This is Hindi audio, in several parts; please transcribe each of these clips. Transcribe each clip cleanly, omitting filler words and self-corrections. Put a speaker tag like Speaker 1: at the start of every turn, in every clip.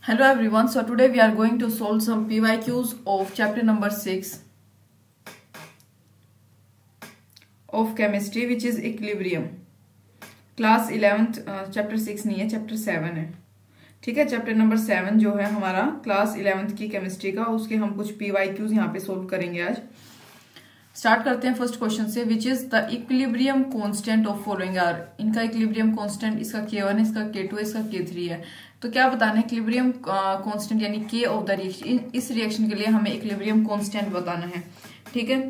Speaker 1: Hello everyone, so today we are going to solve some PYQs of chapter number 6 of chemistry which is equilibrium. Class 11th chapter 6 नहीं है, chapter 7 है. ठीक है, chapter number 7 जो है हमारा class 11th की chemistry का, उसके हम कुछ PYQs यहाँ पे solve करेंगे आज. स्टार्ट करते हैं फर्स्ट क्वेश्चन से. Which is the equilibrium constant of following are. इनका इक्विलिब्रियम कांस्टेंट इसका K1 है, इसका K2 है, इसका K3 है. तो क्या बताना है, इक्विलिब्रियम कांस्टेंट यानी K ऑफ द रिएक्शन. इस रिएक्शन के लिए हमें इक्विलिब्रियम कांस्टेंट बताना है. ठीक है,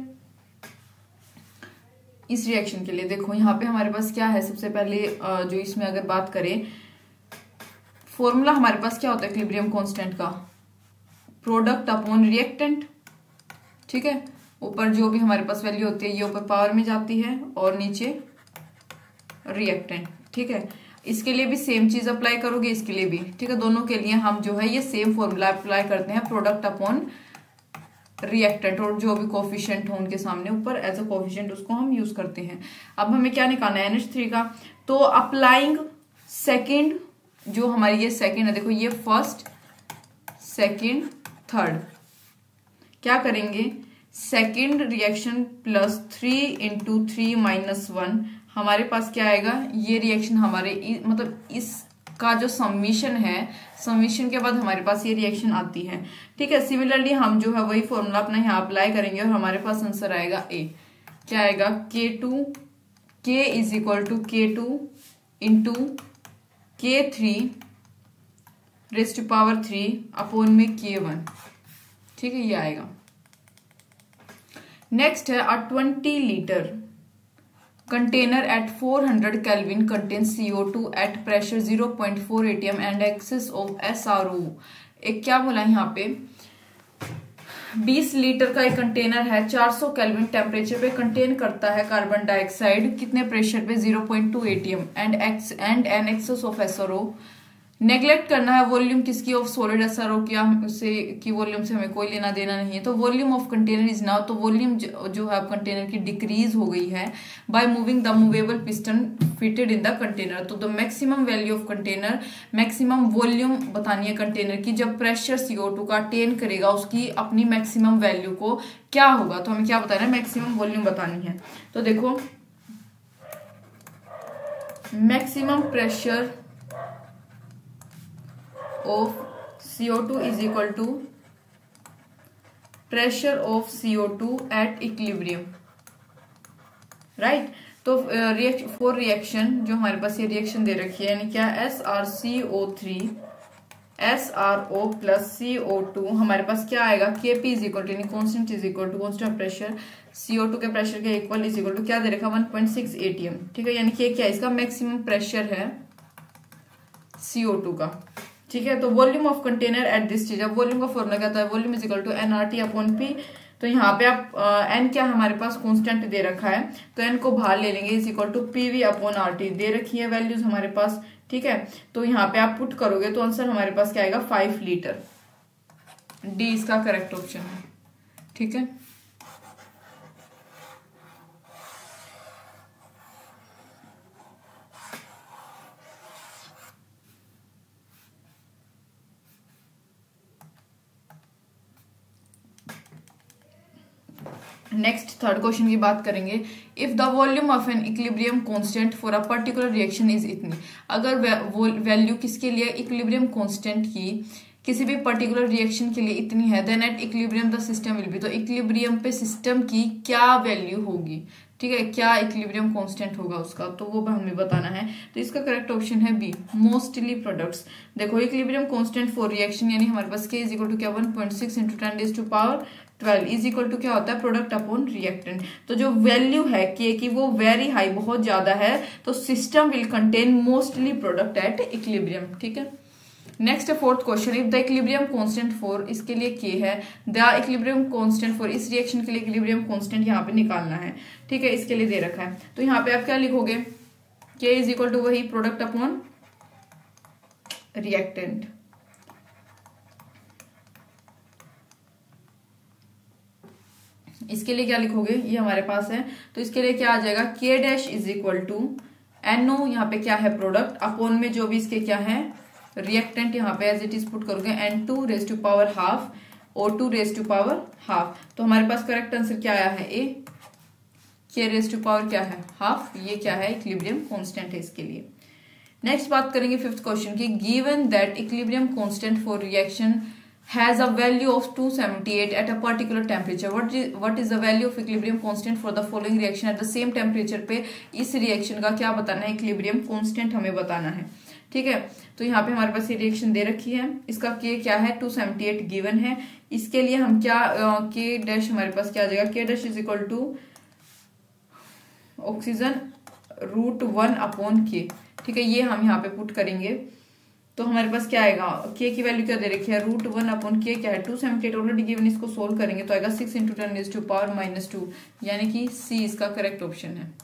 Speaker 1: इस रिएक्शन के लिए देखो यहाँ पे हमारे पास क्या है. सबसे पहले जो इसमें अगर बात करें, फॉर्मूला हमारे पास क्या होता है इक्विलिब्रियम कांस्टेंट का, प्रोडक्ट अपॉन रिएक्टेंट. ठीक है, ऊपर जो भी हमारे पास वैल्यू होती है ये ऊपर पावर में जाती है और नीचे रिएक्टेंट. ठीक है, इसके लिए भी सेम चीज अप्लाई करोगे, इसके लिए भी. ठीक है, दोनों के लिए हम जो है ये सेम फॉर्मूला अप्लाई करते हैं, प्रोडक्ट अपॉन रिएक्टेंट, और जो भी कोफिशिएंट हो उनके सामने ऊपर एज अ कोफिशिएंट उसको हम यूज करते हैं. अब हमें क्या निकालना है, NH3 का. तो अप्लाइंग सेकेंड, जो हमारी ये सेकेंड है, देखो ये फर्स्ट सेकेंड थर्ड, क्या करेंगे, second reaction plus 3 into 3 minus 1 हमारे पास क्या आएगा, ये रिएक्शन हमारे मतलब इसका जो समीशन है, समीशन के बाद हमारे पास ये रिएक्शन आती है. ठीक है, सिमिलरली हम जो है वही फॉर्मूला अपना यहाँ अप्लाई करेंगे और हमारे पास आंसर आएगा ए. क्या आएगा, K is equal to K2 into K3 raise to power 3 upon में K1. ठीक है, ये आएगा. नेक्स्ट है a 20 litre container at 400 kelvin contains CO2 एट pressure 0.4 atm and excess of SRO. एक क्या बोला यहाँ पे, 20 लीटर का एक कंटेनर है, 400 केल्विन टेम्परेचर पे कंटेन करता है कार्बन डाइऑक्साइड, कितने प्रेशर पे, 0.2 atm and an excess of SRO. Neglect करना है वॉल्यूम किसकी, ऑफ सॉलिड SRO की वॉल्यूम से हमें कोई लेना देना नहीं है. तो volume of container is now, तो वॉल्यूम जो है कंटेनर की डिक्रीज हो गई है by moving the movable piston fitted in the container. तो the maximum value of container, maximum volume बतानी है कंटेनर की, जब प्रेशर CO2 का अटेन करेगा उसकी अपनी मैक्सिमम वैल्यू को क्या होगा. तो हमें क्या बताना है, मैक्सिमम वॉल्यूम बतानी है. तो देखो maximum pressure of CO2 is equal to pressure of CO2 at equilibrium, right. तो फॉर रिएक्शन जो हमारे पास ये रिएक्शन दे रखी है, यानी क्या, SrCO3 SRO प्लस CO2, हमारे पास क्या आएगा, Kp इज इक्वल टू यानी constant is equal to constant pressure CO2 के प्रेशर के इक्वल इज इक्वल टू क्या दे रखा, 1.6 atm. ठीक है, यानी कि क्या इसका मैक्सिमम प्रेशर है CO2 का. ठीक है, तो volume of container at this stage. अब वॉल्यूम का फॉर्मूला क्या था, volume is equal to nRT upon P. तो यहाँ पे आप n क्या हमारे पास कांस्टेंट दे रखा है, तो n को बाहर ले लेंगे, is equal to PV upon RT दे रखी है वैल्यूज हमारे पास. ठीक है, तो यहाँ पे आप पुट करोगे तो आंसर हमारे पास क्या आएगा, 5 लीटर. डी इसका करेक्ट ऑप्शन है. ठीक है, नेक्स्ट थर्ड क्वेश्चन की बात करेंगे. If the volume of an equilibrium constant for a particular reaction is इतनी. अगर वैल्यू किसके लिए, इक्विलिब्रियम कांस्टेंट की किसी भी पर्टिकुलर रिएक्शन के लिए इतनी है, then at equilibrium the system will be. तो इक्विलिब्रियम पे सिस्टम की क्या वैल्यू होगी. ठीक है, क्या इक्विलिब्रियम कांस्टेंट होगा उसका, तो वो हमें बताना है. तो इसका करेक्ट ऑप्शन है बी, मोस्टली प्रोडक्ट्स. देखो इक्विलिब्रियम कांस्टेंट फॉर रिएक्शन यानी हमारे पास K इज इक्वल टू क्या, 1.6 into 10 raise to power 12 is equal to क्या होता है, प्रोडक्ट अपॉन रिएक्टेंट. तो जो वैल्यू है K की वो वेरी हाई, बहुत ज्यादा है, तो system will contain mostly product at equilibrium. ठीक है, next fourth question. If the equilibrium constant for, इसके लिए K है, द इक्विलिब्रियम कांस्टेंट फॉर, इस रिएक्शन के लिए इक्विलिब्रियम कांस्टेंट यहाँ पे निकालना है. ठीक है, इसके लिए दे रखा है. तो यहाँ पे आप क्या लिखोगे, K इज इक्वल टू वही प्रोडक्ट अपॉन रिएक्टेंट. इसके लिए क्या लिखोगे, ये हमारे पास है, तो इसके लिए क्या आ जाएगा, K dash is equal to NO, यहाँ पे क्या है प्रोडक्ट, अपॉन में जो भी इसके क्या है रिएक्टेंट यहाँ पे एज इट इज पुट करोगे N2 raise to power half O2 raise to power half. तो हमारे पास करेक्ट आंसर क्या आया है? A. K raise to power क्या है? हाफ। ये क्या है? इक्विलिब्रियम कांस्टेंट है इसके लिए। नेक्स्ट बात करेंगे फिफ्थ क्वेश्चन की। Given that equilibrium constant for reaction has a value of 278 at a particular temperature. What is the value of equilibrium constant for the following reaction at the same temperature? पे इस रिएक्शन का क्या बताना है? इक्विलिब्रियम कांस्टेंट हमें बताना है। ठीक है, तो यहाँ पे हमारे पास ये रिएक्शन दे रखी है, इसका K क्या है? 278 गिवन है। इसके लिए हम क्या K डैश हमारे पास क्या आ जाएगा? K dash is equal to oxygen √1/K। ठीक है, ये हम यहाँ पे पुट करेंगे तो हमारे पास क्या आएगा? K की वैल्यू क्या दे रखी है? √1/K क्या है? 278 ऑलरेडी गिवन। इसको सोल्व करेंगे तो आएगा 6 × 10⁻⁻², यानी कि C इसका करेक्ट ऑप्शन है।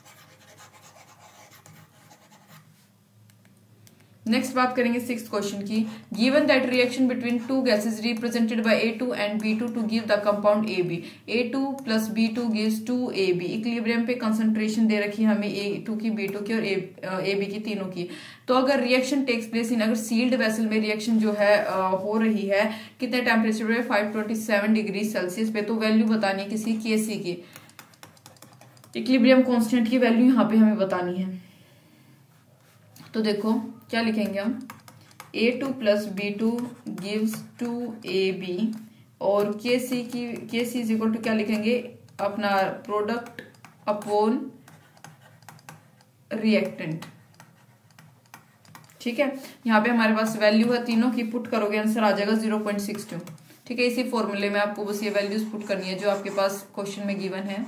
Speaker 1: नेक्स्ट बात करेंगे सिक्स्थ क्वेश्चन की। Given that reaction between two gases represented by A2 and B2 to give the compound AB। A2 + B2 gives 2AB। Equilibrium पे कंसंट्रेशन दे रखी है हमें A2 की, B2 की और AB की, तीनों की। तो अगर रिएक्शन टेक्स प्लेस इन, अगर सील्ड वेसल में रिएक्शन जो है हो रही है कितने टेम्परेचर पे? 527 डिग्री सेल्सियस पे। तो वैल्यू बतानी है किसी Kc की, इक्विलिब्रियम कांस्टेंट की वैल्यू यहाँ पे हमें बतानी है। तो देखो क्या लिखेंगे हम? A2 + B2 गिव्स 2AB और Kc इज इक्वल टू क्या लिखेंगे? अपना प्रोडक्ट अपॉन रिएक्टेंट। ठीक है, यहाँ पे हमारे पास वैल्यू है तीनों की, पुट करोगे आंसर आ जाएगा 0.62। ठीक है, इसी फॉर्मूले में आपको बस ये वैल्यूज पुट करनी है जो आपके पास क्वेश्चन में गिवन है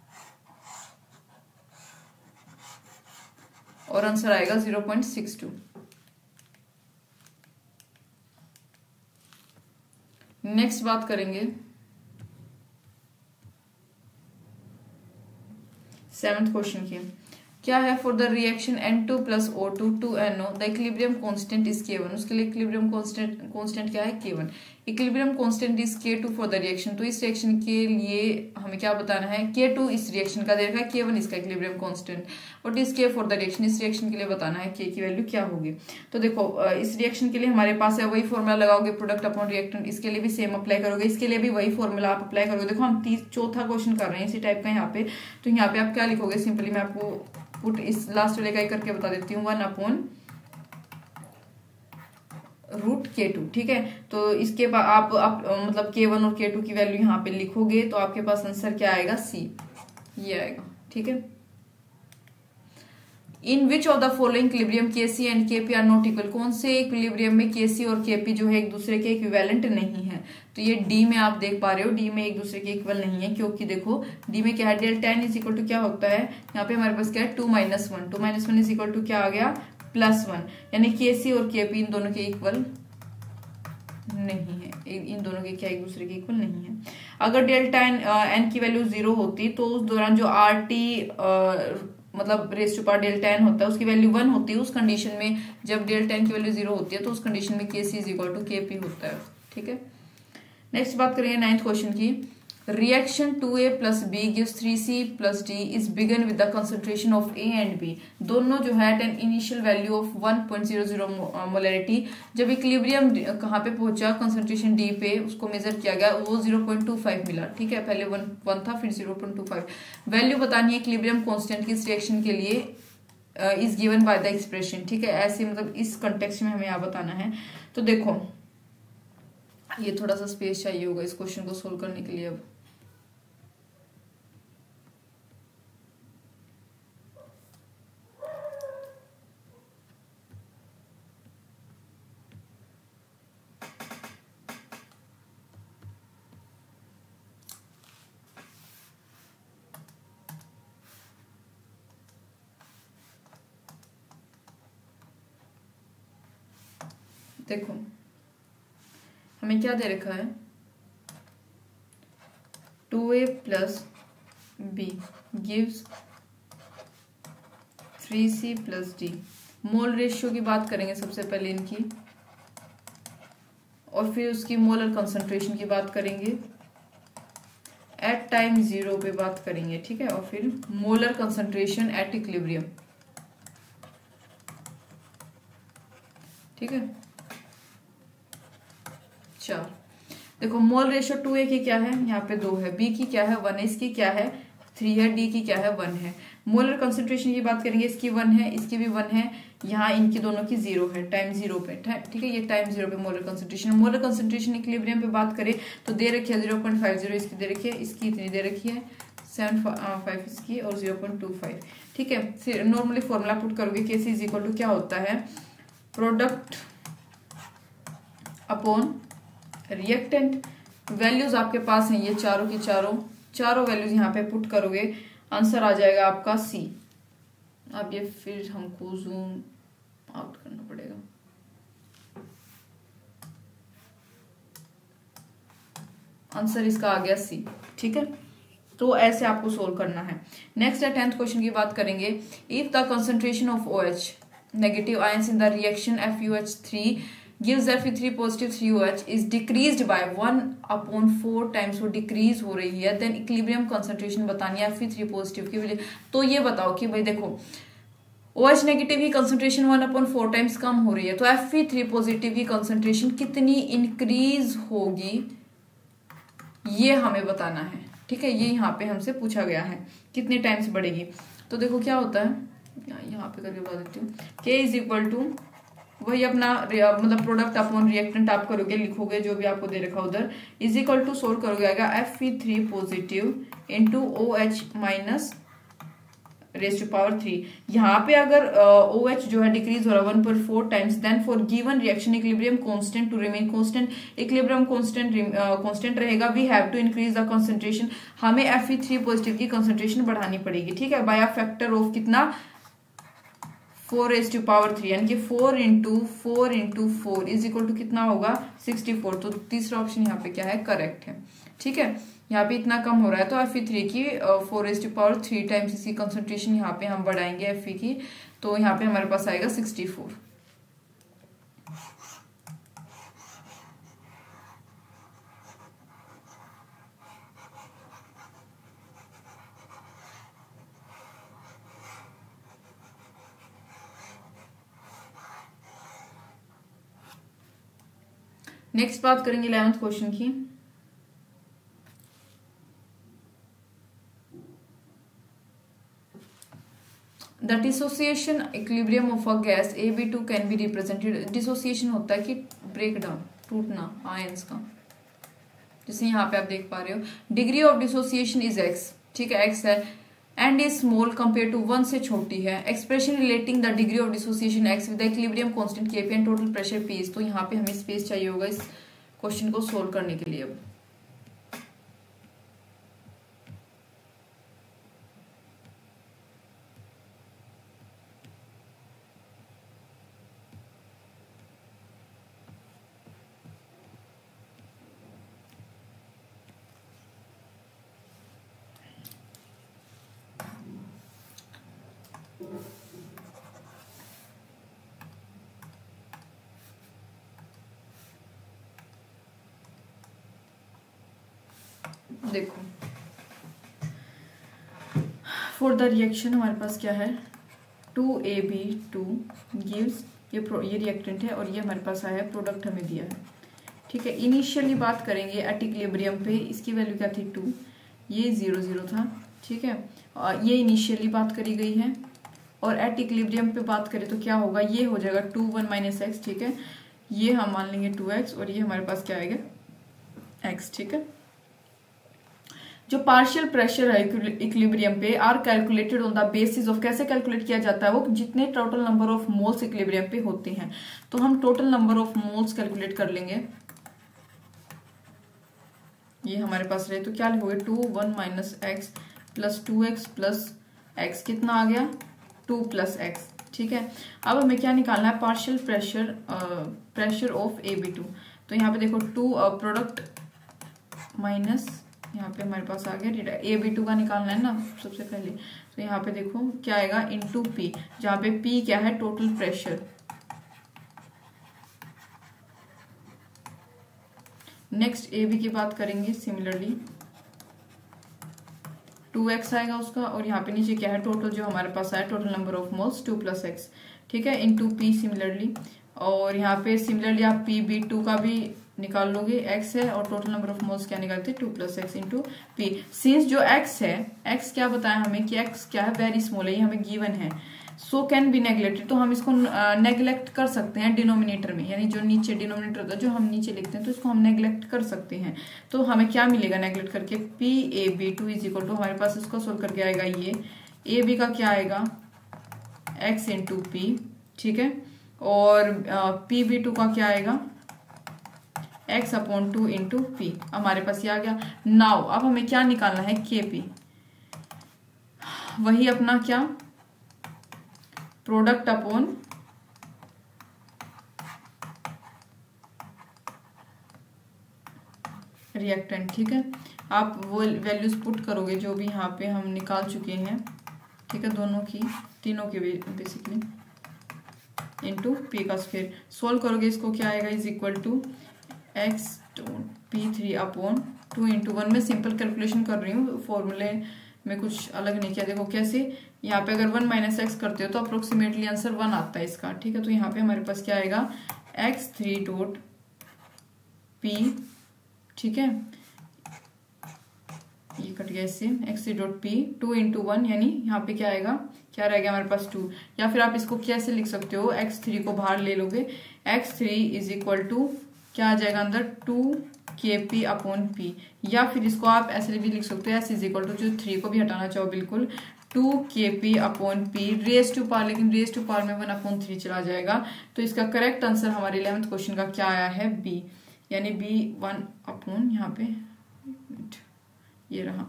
Speaker 1: और आंसर आएगा 0.62। नेक्स्ट बात करेंगे सेवंथ क्वेश्चन की। क्या है? For the reaction N2 + O2 2NO the equilibrium constant is K1। उसके लिए इक्विलिब्रियम कांस्टेंट क्या है? K1। Equilibrium constant is K2 for the reaction. तो इस रिएक्शन के लिए हमें क्या बताना है? K2 इस रिएक्शन का दे रखा है, K1 इसका equilibrium constant. What is K for the reaction? इस रिएक्शन के लिए बताना है K की वैल्यू क्या होगी। तो देखो इस रिएक्शन के लिए हमारे पास है, वही फॉर्मूला लगाओगे, प्रोडक्ट अपॉन रिएक्टेंट। इसके लिए भी सेम अप्लाई करोगे, इसके लिए भी वही फॉर्मूला आप अप्लाई करोगे। देखो हम चौथा क्वेश्चन कर रहे हैं इसी टाइप का यहाँ पे। तो यहाँ पे आप क्या लिखोगे? सिंपली मैं आपको पुट इस लास्ट वाले का एक करके बता देती हूँ, 1/√K2। ठीक है, तो इसके बाद आप मतलब K1 और K2 की वैल्यू यहाँ पे लिखोगे तो आपके पास आंसर क्या आएगा? C, ये आएगा। ठीक है, in which of the following equilibrium Kc and Kp are not equal. कौन से इक्विलिब्रियम में Kc और Kp जो है एक दूसरे के इक्विवेलेंट नहीं है? तो ये D में आप देख पा रहे हो, D में एक दूसरे के इक्वल नहीं है, क्योंकि देखो D में क्या है? डेल्टा इज इक्वल टू क्या होता है? यहाँ पे हमारे पास क्या है? 2 - 1। 2 - 1 इज इक्वल टू क्या आ गया? +1। यानी Kc और Kp इन दोनों के इक्वल नहीं है, इन दोनों के क्या एक दूसरे के इक्वल नहीं है। अगर डेल्टा n की वैल्यू 0 होती तो उस दौरान जो RT मतलब raise to power delta n होता है उसकी वैल्यू 1 होती है। उस कंडीशन में जब डेल्टा n की वैल्यू 0 होती है तो उस कंडीशन में Kc is equal to Kp होता है। ठीक है, नेक्स्ट बात करेंगे नाइन्थ क्वेश्चन की। Reaction 2A + B gives 3C + D is begun with the concentration of A and B। दोनों जो है at an initial value of 1.00 molarity. जब इक्विलिब्रियम कहाँ पे पहुंचा? कंसंट्रेशन D पे, उसको मेजर किया गया, वो 0.25 मिला। ठीक है, पहले 1 था, फिर 0.25। वैल्यू बतानी है इक्विलिब्रियम कांस्टेंट की इस रिएक्शन के लिए is given by the expression. ठीक है, ऐसे मतलब इस कंटेक्स्ट में हमें यहाँ बताना है। तो देखो ये थोड़ा सा स्पेस चाहिए होगा इस क्वेश्चन को सोल्व करने के लिए। अब देखो हमें क्या दे रखा है? 2A + B gives 3C + D। Mole ratio की बात करेंगे सबसे पहले इनकी, और फिर उसकी मोलर कंसंट्रेशन की बात करेंगे, एट टाइम 0 पे बात करेंगे। ठीक है, और फिर मोलर कंसंट्रेशन एट इक्विलिब्रियम। ठीक है 4। देखो मोल रेशियो 2A की क्या है, यहाँ पे 2 है, B की क्या है 1 है, इसकी क्या है 3 है, D की क्या है 1 है। मोलर कंसंट्रेशन की बात करेंगे, इसकी 1 है, इसकी भी 1 है, यहाँ इनकी दोनों की 0 है, टाइम 0 पे, ठीक है ये टाइम 0 पे molar concentration. Molar concentration equilibrium पे बात करें तो दे रखी है 0.50 इसकी दे रखी है, इसकी इतनी दे रखी है 7.5 इसकी और 0.25, ठीक है। फिर नॉर्मली फॉर्मूला पुट करोगे केसी इज इक्वल टू क्या होता है, प्रोडक्ट अपॉन रिएक्टेंट। वैल्यूज आपके पास हैं ये चारों की चारों वैल्यूज यहाँ पे पुट करोगे, आंसर आ जाएगा आपका सी। अब ये फिर हमको जूम आउट करना पड़ेगा, आंसर इसका आ गया सी, ठीक है। तो ऐसे आपको सोल्व करना है। नेक्स्ट है 10th क्वेश्चन की बात करेंगे। If the concentration of OH negative ions in the reaction FeOH3 gives Fe3 positive 3OH is decreased by 1/4 times, वो डिक्रीज हो रही है, देन इक्विलिब्रियम कंसंट्रेशन बतानी है Fe3 पॉजिटिव की वजह। तो ये बताओ कि भाई देखो OH नेगेटिव की कंसंट्रेशन 1/4 टाइम्स कम हो रही है, तो Fe3 पॉजिटिव की कंसंट्रेशन कितनी इंक्रीज होगी ये हमें बताना है, ठीक है। ये यहाँ पे हमसे पूछा गया है कितने टाइम्स बढ़ेगी। तो देखो क्या होता है, यहाँ पे करके बता देती हूँ, K इज इक्वल टू वही अपना मतलब प्रोडक्ट अपॉन रिएक्टेंट आप करोगे, लिखोगे जो भी आपको दे रखा उधर, इज इक्वल टू सोल्व करोगे आएगा Fe3 positive into OH minus raise to power 3। यहाँ पे अगर OH जो है डिक्रीज हो रहा है 1/4 times, then for given reaction equilibrium constant to remain constant, equilibrium constant रहेगा, we have to increase the concentration, हमें Fe3 पॉजिटिव की कंसंट्रेशन बढ़ानी पड़ेगी, ठीक है, बाय अ फैक्टर ऑफ कितना 4⁻³ यानी कि 4 इंटू 4 इज इक्वल टू कितना होगा 64। तो तीसरा ऑप्शन यहाँ पे क्या है, करेक्ट है, ठीक है। यहाँ पे इतना कम हो रहा है तो Fe3 की 4⁻³ टाइम्स इसकी कंसंट्रेशन यहाँ पे हम बढ़ाएंगे Fe की, तो यहाँ पे हमारे पास आएगा 64। नेक्स्ट बात करेंगे 11th क्वेश्चन की। The dissociation equilibrium of a gas AB2 can be represented. Dissociation होता है कि ब्रेक डाउन, टूटना आयंस का, जैसे यहाँ पे आप देख पा रहे हो degree of dissociation is x, ठीक है x है, and is small compare to 1 से छोटी है। Expression relating the degree of dissociation x with the equilibrium constant Kp and total pressure P। तो यहाँ पे हमें स्पेस चाहिए होगा इस क्वेश्चन को सोल्व करने के लिए। अब देखो फॉर द रिएक्शन हमारे पास क्या है 2AB2 गिव्स, ये रिएक्टेंट है और ये हमारे पास आया है, प्रोडक्ट हमें दिया है, ठीक है। इनिशियली बात करेंगे एट इक्विलिब्रियम पे, इसकी वैल्यू क्या थी 2, ये 0 था, ठीक है, और ये इनिशियली बात करी गई है। और एट इक्विलिब्रियम पे बात करें तो क्या होगा, ये हो जाएगा 2 1 माइनस x, ठीक है, ये हम मान लेंगे 2x और ये हमारे पास क्या आएगा x, ठीक है। जो पार्शियल प्रेशर है इक्विलिब्रियम पे are calculated on the basis of, कैसे कैलकुलेट किया जाता है वो, जितने total number of moles equilibrium पे होते हैं। तो हम total number of moles calculate कर लेंगे, ये हमारे पास रहे तो क्या लिखोगे 2 1 minus x plus 2x plus x, कितना आ गया 2 प्लस x, ठीक है। अब हमें क्या निकालना है, पार्शियल प्रेशर ऑफ AB2। तो यहाँ पे देखो 2 प्रोडक्ट माइनस, यहाँ पे हमारे पास आ गया AB2 का निकालना है ना सबसे पहले, तो यहाँ पे देखो क्या आएगा इनटू P, जहाँ पे P क्या है टोटल प्रेशर। नेक्स्ट AB की बात करेंगे, सिमिलरली 2x आएगा उसका, और यहाँ पे नीचे क्या है टोटल जो हमारे पास आया total number of moles 2 plus x, ठीक है, इनटू P सिमिलरली और यहाँ पे सिमिलरली आप PB2 का भी निकाल लोगे, x है और टोटल नंबर ऑफ मोल्स क्या निकालते हैं 2 + x इंटू पी। सिंस जो x है, x क्या बताया हमें कि x क्या है, वेरी स्मॉल है, ये हमें गिवन है, सो कैन बी नेग्लेक्टेड, तो हम इसको नेग्लेक्ट कर सकते हैं डिनोमिनेटर में, यानी जो नीचे डिनोमिनेटर होता है जो हम नीचे लिखते हैं तो इसको हम नेग्लेक्ट कर सकते हैं। तो हमें क्या मिलेगा नेग्लेक्ट करके, PAB2 इज इक्वल टू, हमारे पास इसको सोल्व करके आएगा ये AB का क्या आएगा x इंटू पी, ठीक है, और PB2 का क्या आएगा x/2 इंटू पी। हमारे पास ये आ गया। नाउ अब हमें क्या निकालना है, KP, वही अपना क्या प्रोडक्ट अपॉन रिएक्टेंट, ठीक है। आप वो वैल्यूज पुट करोगे जो भी यहाँ पे हम निकाल चुके हैं, ठीक है, दोनों की, तीनों की बेसिकली, इंटू पी का स्क्वायर, सोल्व करोगे इसको क्या आएगा, is equal to x/P3/2 into 1। मैं सिंपल कैलकुलेशन कर रही हूँ, फॉर्मूले में कुछ अलग नहीं किया। देखो कैसे, यहाँ पे अगर 1 - x करते हो तो अप्रोक्सीमेटली आंसर 1 आता है इसका, ठीक है। तो यहाँ पे हमारे पास क्या आएगा x3.p, ठीक है, ये कट गया इससे, x3.p 2 इंटू 1, यानी यहाँ पे क्या आएगा, क्या रहेगा हमारे पास 2, या फिर आप इसको कैसे लिख सकते हो, x3 को बाहर ले लोगे, x3 इज इक्वल टू क्या आ जाएगा अंदर 2kp/p, या फिर इसको आप ऐसे भी लिख सकते हो, s इज इक्वल टू, जो 3 को भी हटाना चाहो बिल्कुल, 2kp/p रेज टू पावर, लेकिन रेज टू पावर में 1/3 चला जाएगा। तो इसका करेक्ट आंसर हमारे 11th क्वेश्चन का क्या आया है, B, यानी B 1/, यहाँ पे ये रहा,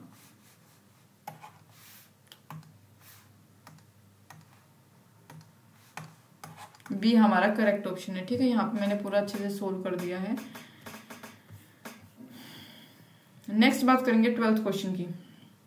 Speaker 1: B हमारा करेक्ट ऑप्शन है, ठीक है। यहाँ पे मैंने पूरा अच्छे से सोल्व कर दिया है। नेक्स्ट बात करेंगे 12th क्वेश्चन की।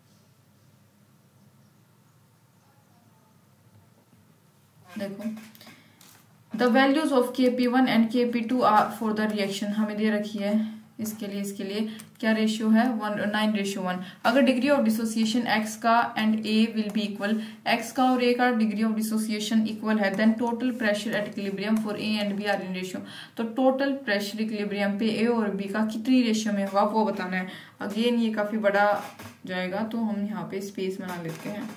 Speaker 1: देखो, the values of KP1 and KP2 are for the reaction, हमें दे रखी है इसके लिए क्या रेशियो है 9:1। अगर डिग्री ऑफ डिसोसिएशन x का and a will be equal, x का और a का डिग्री ऑफ डिसोसिएशन इक्वल है, then total pressure at equilibrium for a and b are in ratio. तो टोटल प्रेशर इक्विलिब्रियम पे a और b का कितनी रेशियो में होगा वो बताना है। अगेन ये काफी बड़ा जाएगा, तो हम यहाँ पे स्पेस बना लेते हैं।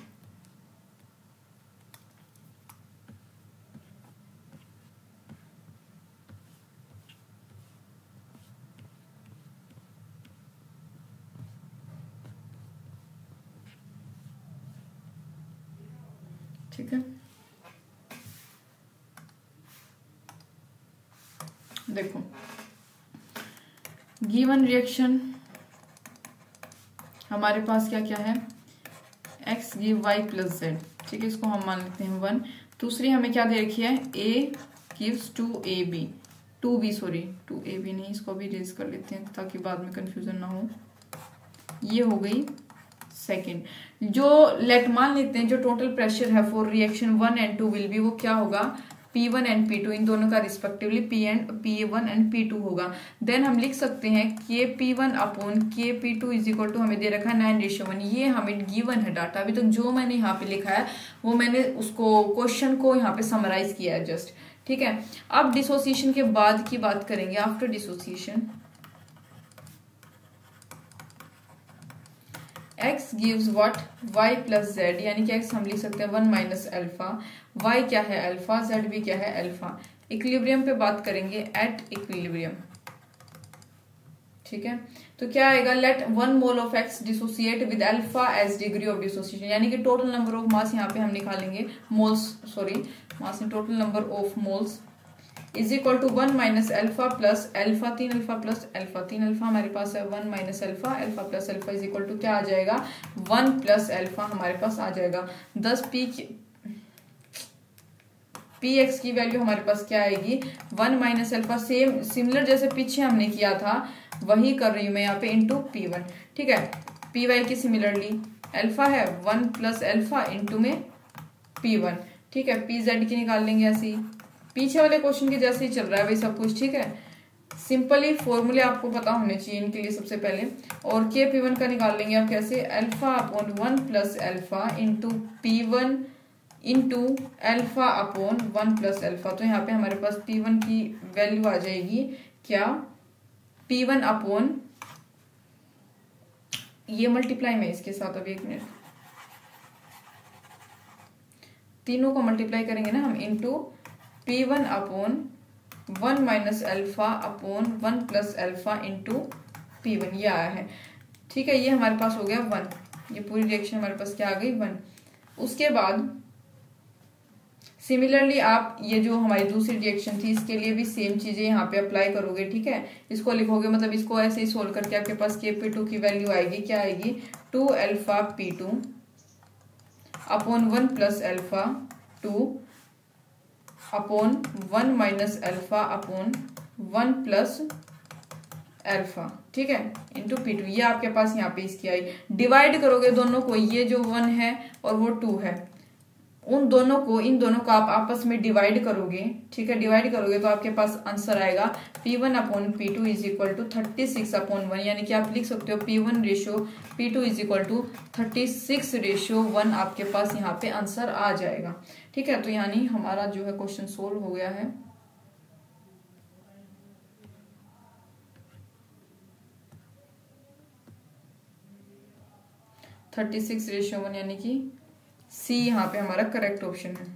Speaker 1: ठीक है, देखो गिवन रिएक्शन हमारे पास क्या क्या है, x give y plus z, ठीक है, इसको हम मान लेते हैं 1। दूसरी हमें क्या दे रखी है, a गिव्स 2ab, 2ab नहीं, इसको भी रेज कर लेते हैं ताकि बाद में कंफ्यूजन ना हो। ये हो गई सेकेंड। जो लेट मान लेते हैं जो टोटल प्रेशर है for reaction 1 and 2 will be, वो क्या होगा P1 एंड P2, इन दोनों का रिस्पेक्टिवली P1 एंड P2 होगा। देन हम लिख सकते हैं KP1/KP2 इज इक्वल टू, हमें दे रखा है 9:1। ये हमें गिवन है डाटा, अभी तक जो मैंने यहाँ पे लिखा है वो मैंने उसको क्वेश्चन को यहाँ पे समराइज किया है जस्ट, ठीक है। अब डिसोसिएशन के बाद की बात करेंगे, after dissociation x gives what y plus z, यानी कि x हम लिख सकते हैं 1 - अल्फा, y क्या है अल्फा, z भी क्या है अल्फा। इक्विलिब्रियम पे बात करेंगे, एट इक्विलिब्रियम, ठीक है। तो क्या आएगा, let 1 mole of x dissociate with alpha as degree of dissociation, यानी कि टोटल नंबर ऑफ मास यहाँ पे हम निकालेंगे, moles sorry mass, total number of moles is equal to 1 - alpha plus alpha, 3 alpha plus alpha, 3 alpha हमारे पास है, 1 - alpha, alpha plus alpha is equal to क्या आ जाएगा 1 प्लस अल्फा हमारे पास आ जाएगा 10। px की वैल्यू हमारे पास क्या आएगी 1 - अल्फा, सेम सिमिलर जैसे पीछे हमने किया था वही कर रही हूं मैं यहाँ पे, इंटू P1, ठीक है। py की सिमिलरली अल्फा है 1 प्लस अल्फा इंटू में P1, ठीक है। pz की निकाल लेंगे ऐसे ही, पीछे वाले क्वेश्चन के जैसे ही चल रहा है भाई सब कुछ, ठीक है। सिंपली फॉर्मूले आपको पता होने चाहिए इनके लिए सबसे पहले। और KP1 का निकाल लेंगे आप कैसे, alpha plus alpha into P1 into alpha upon 1 plus alpha. तो यहाँ पे हमारे पास P1 की वैल्यू आ जाएगी क्या, P1 अपॉन, ये मल्टीप्लाई में इसके साथ, अभी 1 मिनट, तीनों को मल्टीप्लाई करेंगे ना हम, into P1 upon 1 minus alpha upon 1 plus alpha into P1, ये आया है। ठीक है, ये हमारे पास हो गया 1, ये पूरी रिएक्शन हमारे पास क्या आ गई 1। उसके बाद सिमिलरली आप ये जो हमारी दूसरी रिएक्शन थी इसके लिए भी सेम चीजें यहाँ पे अप्लाई करोगे। ठीक है, इसको लिखोगे, मतलब इसको ऐसे ही सोल्व करके आपके पास Kp2 की वैल्यू आएगी, क्या आएगी, 2 alpha P2 upon 1 plus alpha 2 upon 1 minus alpha upon 1 plus alpha. ठीक है, इंटू P2, ये आपके पास यहाँ पे इसकी आई। डिवाइड करोगे दोनों को, ये जो 1 है और वो 2 है, उन दोनों को, इन दोनों को आप आपस में डिवाइड करोगे। ठीक है, डिवाइड करोगे तो आपके पास आंसर आएगा P1 upon P2 is equal to 36 upon 1, यानी कि आप लिख सकते हो P1 ratio P2 is equal to 36 ratio 1, आपके पास यहाँ पे आंसर आ जाएगा। ठीक है, तो यानी हमारा जो है क्वेश्चन सोल्व हो गया है। थर्टी 36 रेशियो 1, यानी कि सी यहाँ पे हमारा करेक्ट ऑप्शन है।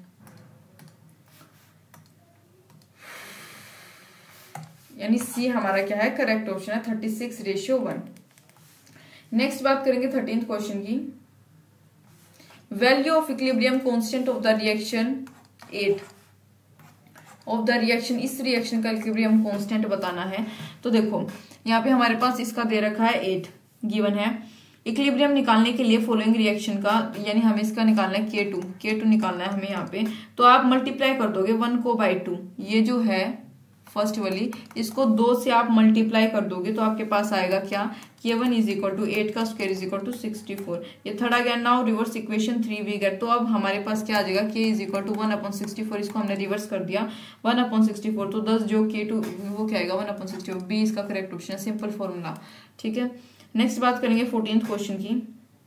Speaker 1: यानी सी हमारा क्या है, करेक्ट ऑप्शन है, 36 रेशियो 1। नेक्स्ट बात करेंगे 13th क्वेश्चन की। Value of equilibrium constant of the reaction 8 of the reaction, इस रिएक्शन का इक्विलिब्रियम कांस्टेंट बताना है। तो देखो यहाँ पे हमारे पास इसका दे रखा है 8 गिवन है। इक्विलिब्रियम निकालने के लिए फॉलोइंग रिएक्शन का, यानी हमें इसका निकालना है K2 निकालना है हमें यहाँ पे। तो आप मल्टीप्लाई कर दोगे 1 को बाई 2, ये जो है फर्स्ट वाली, इसको 2 से आप मल्टीप्लाई कर दोगे तो आपके पास आएगा क्या, K1 इज इक्वल टू 8 का स्क्वायर इज इक्वल टू 64। ये थर्ड आ गया। Now reverse equation 3 we get, तो अब हमारे पास क्या आ जाएगा, K इज इक्वल टू 1/64, इसको हमने रिवर्स कर दिया 1/64, तो 10 जो K2 वो क्या आएगा 1/64, बी इसका करेक्ट ऑप्शन है, सिंपल फॉर्मूला। ठीक है, नेक्स्ट बात करेंगे 14th क्वेश्चन की।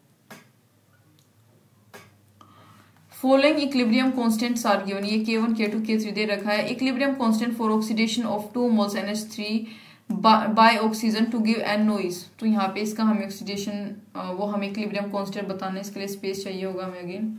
Speaker 1: Following equilibrium constants are given, ये K1 K2 K3 दे रखा है। Equilibrium constant for oxidation of 2 moles NH3 by oxygen to give NO is, तो यहाँ पे इसका हमें ऑक्सीडेशन वो हमें इक्विलिब्रियम कांस्टेंट बताना है, इसके लिए स्पेस चाहिए होगा हमें अगेन।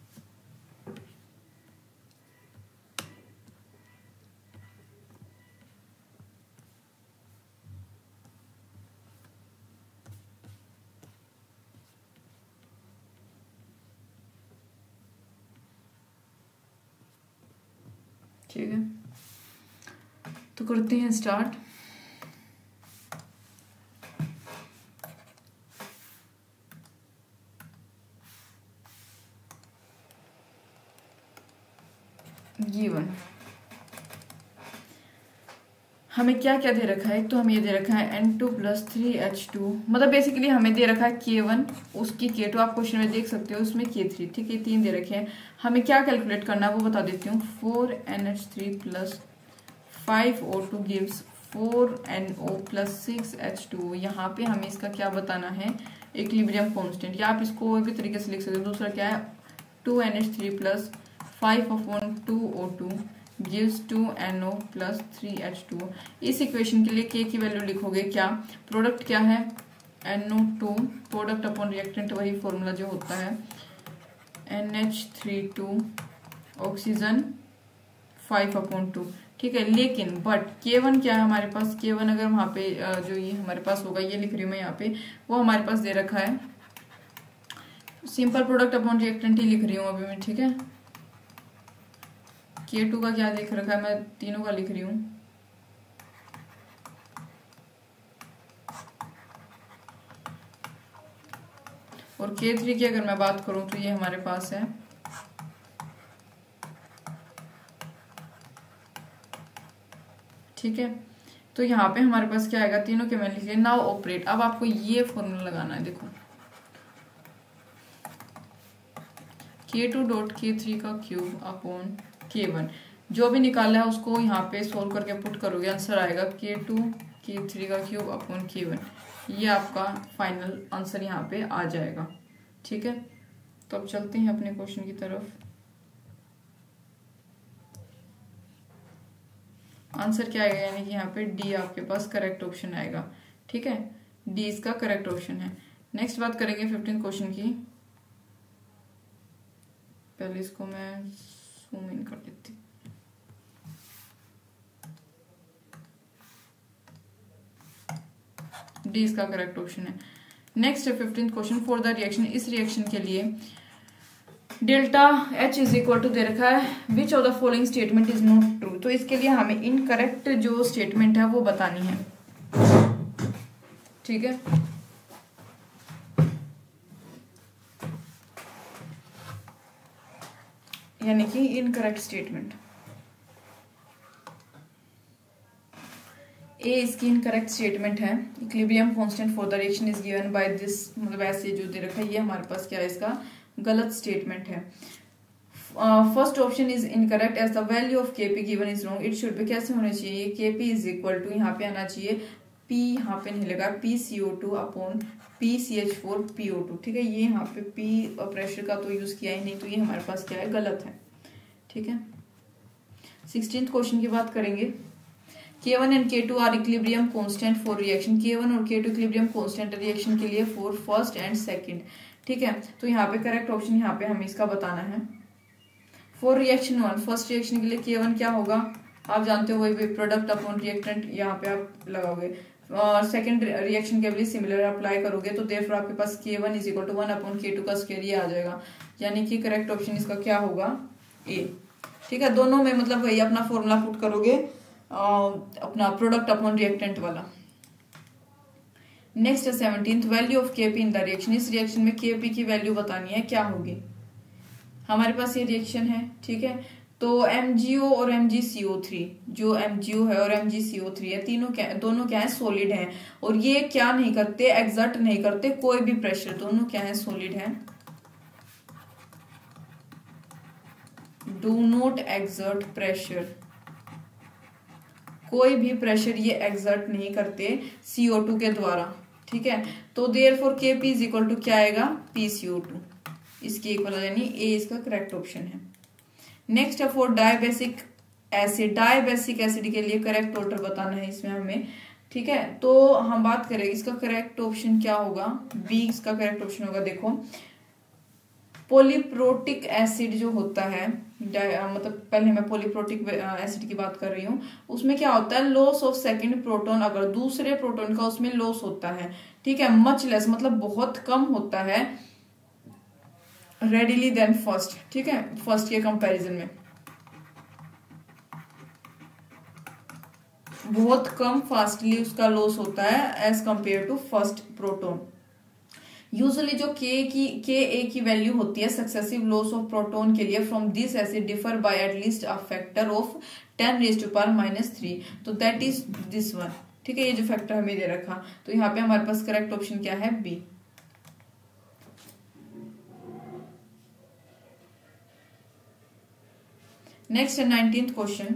Speaker 1: ठीक है, तो करते हैं स्टार्ट। गिवन हमें क्या क्या दे रखा है, तो हमें ये दे रखा है N2 + 3H2, मतलब बेसिकली हमें दे रखा है K1, उसकी K2 आप क्वेश्चन में देख सकते हो, उसमें K3। ठीक है, 3 दे रखे हैं। हमें क्या कैलकुलेट करना है वो बता देती हूँ। 4NH3 + 5O2 gives 4NO + 6H2। यहाँ पे हमें इसका क्या बताना है, इक्विलिब्रियम कांस्टेंट, या आप इसको कोई भी तरीके से लिख सकते हो। दूसरा क्या है, 2NH3 + 5/2O2 gives 2NO + 3H2। इस इक्वेशन के लिए K की वैल्यू लिखोगे क्या, प्रोडक्ट क्या है NO2, प्रोडक्ट अपॉन रिएक्टेंट, वही फॉर्मूला जो होता है NH3 ऑक्सीजन 5/2। ठीक है, लेकिन बट K1 क्या है हमारे पास, K1 अगर वहां पे जो ये हमारे पास होगा, ये लिख रही हूँ मैं यहाँ पे, वो हमारे पास दे रखा है सिंपल प्रोडक्ट अपॉन रिएक्टेंट ही लिख रही हूँ अभी मैं। ठीक है, K2 का क्या लिख रखा है, मैं तीनों का लिख रही हूँ। और K3 की अगर मैं बात करूं तो ये हमारे पास है ठीक है, तो यहाँ पे हमारे पास क्या आएगा, तीनों के मैं लिख लिया। नाउ ऑपरेट, अब आपको ये फॉर्मूला लगाना है। देखो K2.K3 का क्यूब अपॉन K1, जो भी निकाला है उसको यहाँ पे सोल्व करके पुट करोगे, आंसर आएगा K2K3 का क्यूब अपॉन K1। ये आपका फाइनल आंसर यहाँ पे आ जाएगा। ठीक है, तो अब चलते हैं अपने क्वेश्चन की तरफ। आंसर क्या आएगा, यानी कि यहाँ पे डी आपके पास करेक्ट ऑप्शन आएगा। ठीक है, डी इसका करेक्ट ऑप्शन है। नेक्स्ट बात करेंगे 15 क्वेश्चन की। पहले इसको मैं जूम इन कर देती। डी इसका करेक्ट ऑप्शन है। नेक्स्ट है 15 क्वेश्चन। फॉर द रिएक्शन, इस रिएक्शन के लिए delta H is equal to दे रखा है, which of the following statement is not true. तो इसके लिए हमें इनकरेक्ट जो स्टेटमेंट है वो बतानी है। ठीक है, यानी कि इनकरेक्ट स्टेटमेंट ए इसकी इनकरेक्ट स्टेटमेंट है। Equilibrium constant for the reaction is given by this, मतलब ऐसे जो दे रखा है ये हमारे पास क्या है, इसका गलत स्टेटमेंट है। First option is incorrect as the value of Kp given is wrong. It should be कैसे होना चाहिए, केपी इज इक्वल टू यहाँ पे आना चाहिए पी, यहाँ पे नहीं लगा, PCO2 अपॉन PCH4 PO2। ठीक है, ये यहाँ पे पी प्रेशर का तो यूज किया ही नहीं, तो ये हमारे पास क्या है, गलत है। ठीक है, 16th क्वेश्चन की बात करेंगे। K1 and K2 are equilibrium constant for reaction. K1 और K2 इक्विलिब्रियम कांस्टेंट रिएक्शन के लिए फॉर फर्स्ट एंड सेकंड। ठीक है, तो यहाँ पे करेक्ट ऑप्शन यहाँ पे हमें इसका बताना है। फॉर रिएक्शन 1, फर्स्ट रिएक्शन के लिए K1 क्या होगा, आप जानते हो, वही प्रोडक्ट अपॉन रिएक्टेंट यहाँ पे आप लगाओगे। और सेकंड रिएक्शन के लिए सिमिलर अप्लाई करोगे, तो देयरफॉर आपके पास K1 is equal to 1 upon K2 का स्क्वायर ये आ जाएगा, यानी कि करेक्ट ऑप्शन इसका क्या होगा, ए। ठीक है, दोनों में मतलब वही अपना फॉर्मूला पुट करोगे, अपना प्रोडक्ट अपॉन रिएक्टेंट वाला। नेक्स्ट है 17th, value of Kp in the reaction. इस रिएक्शन में केपी की वैल्यू बतानी है, क्या होगी। हमारे पास ये रिएक्शन है, ठीक है, तो MgO और MgCO3, जो MgO है और MgCO3 है, दोनों क्या है, सॉलिड हैं, और ये क्या नहीं करते, एक्सर्ट नहीं करते कोई भी प्रेशर, दोनों क्या है, सॉलिड है, डू नॉट एक्सर्ट प्रेशर, कोई भी प्रेशर ये एक्सर्ट नहीं करते CO2 के द्वारा। ठीक है, तो therefore Kp is equal to क्या आएगा, PCO2, इसकी इक्वल, यानी ए इसका करेक्ट ऑप्शन है। नेक्स्ट है for dibasic acid. Dibasic acid के लिए करेक्ट ऑर्डर बताना है इसमें हमें। ठीक है, तो हम बात करें इसका करेक्ट ऑप्शन क्या होगा, बी इसका करेक्ट ऑप्शन होगा। देखो, पॉलीप्रोटिक एसिड जो होता है, मतलब पहले मैं पॉलीप्रोटिक एसिड की बात कर रही हूँ, उसमें क्या होता है, लॉस ऑफ सेकंड प्रोटॉन, अगर दूसरे प्रोटॉन का उसमें लॉस होता है, ठीक है, मच लेस, मतलब बहुत कम होता है, रेडिली देन फर्स्ट। ठीक है, फर्स्ट के कंपैरिजन में बहुत कम फास्टली उसका लॉस होता है as compare to first proton. Usually जो Ka की वैल्यू होती है सक्सेसिव लॉस ऑफ प्रोटॉन के लिए from this acid differ by at least a factor of 10⁻⁻3, तो दैट इज दिस वन। ठीक है, ये जो फैक्टर हमें दे रखा, तो यहाँ पे हमारे पास करेक्ट ऑप्शन क्या है, बी। नेक्स्ट है 19th question.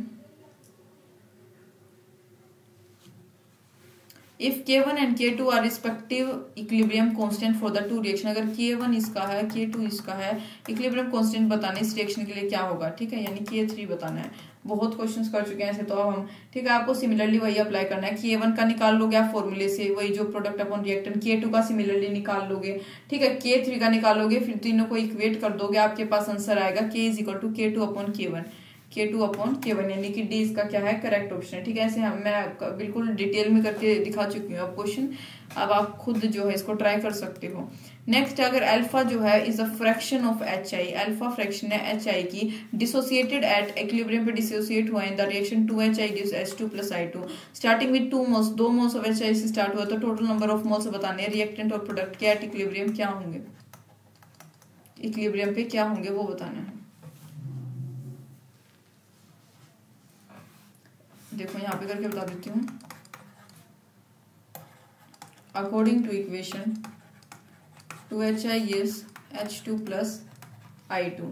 Speaker 1: If K1 and K2 are respective equilibrium constant for the two reaction, अगर K1 इसका है, K2 इसका है, इक्विलिब्रियम कांस्टेंट बताने इस रिएक्शन के लिए क्या होगा। ठीक है, यानी K3 बताना है। बहुत क्वेश्चंस कर चुके हैं ऐसे, तो अब हम, ठीक है, आपको सिमिलरली वही अप्लाई करना है। K1 का निकाल लोगे आप फॉर्मूले से, वही जो प्रोडक्ट अपॉन रिएक्टेंट, K2 का सिमिलरली निकाल लोगे, ठीक है, K3 का निकालोगे, फिर तीनों को इक्वेट कर दोगे, आपके पास आंसर आएगा K is equal to K2 upon K1, K2 upon K1, यानी कि डी इसका क्या है, करेक्ट ऑप्शन है। ठीक है, ऐसे मैं बिल्कुल डिटेल में करके दिखा चुकी हूँ अब क्वेश्चन, अब आप खुद जो है इसको ट्राई कर सकते हो। नेक्स्ट, अगर अल्फा जो है is a fraction of HI, alpha fraction है HI की, डिसोसिएटेड एट इक्विलिब्रियम पे डिसोसिएट हुआ in the reaction 2HI gives H2 plus I2, starting with 2 moles, 2 moles of HI से स्टार्ट हुआ, तो टोटल नंबर ऑफ मोल्स बताने, रिएक्टेंट और प्रोडक्ट के एट इक्विलिब्रियम क्या होंगे, इक्विलिब्रियम पे क्या होंगे वो बताना है। देखो यहाँ पे करके बता देती हूँ। According to equation 2HI gives H2 plus I2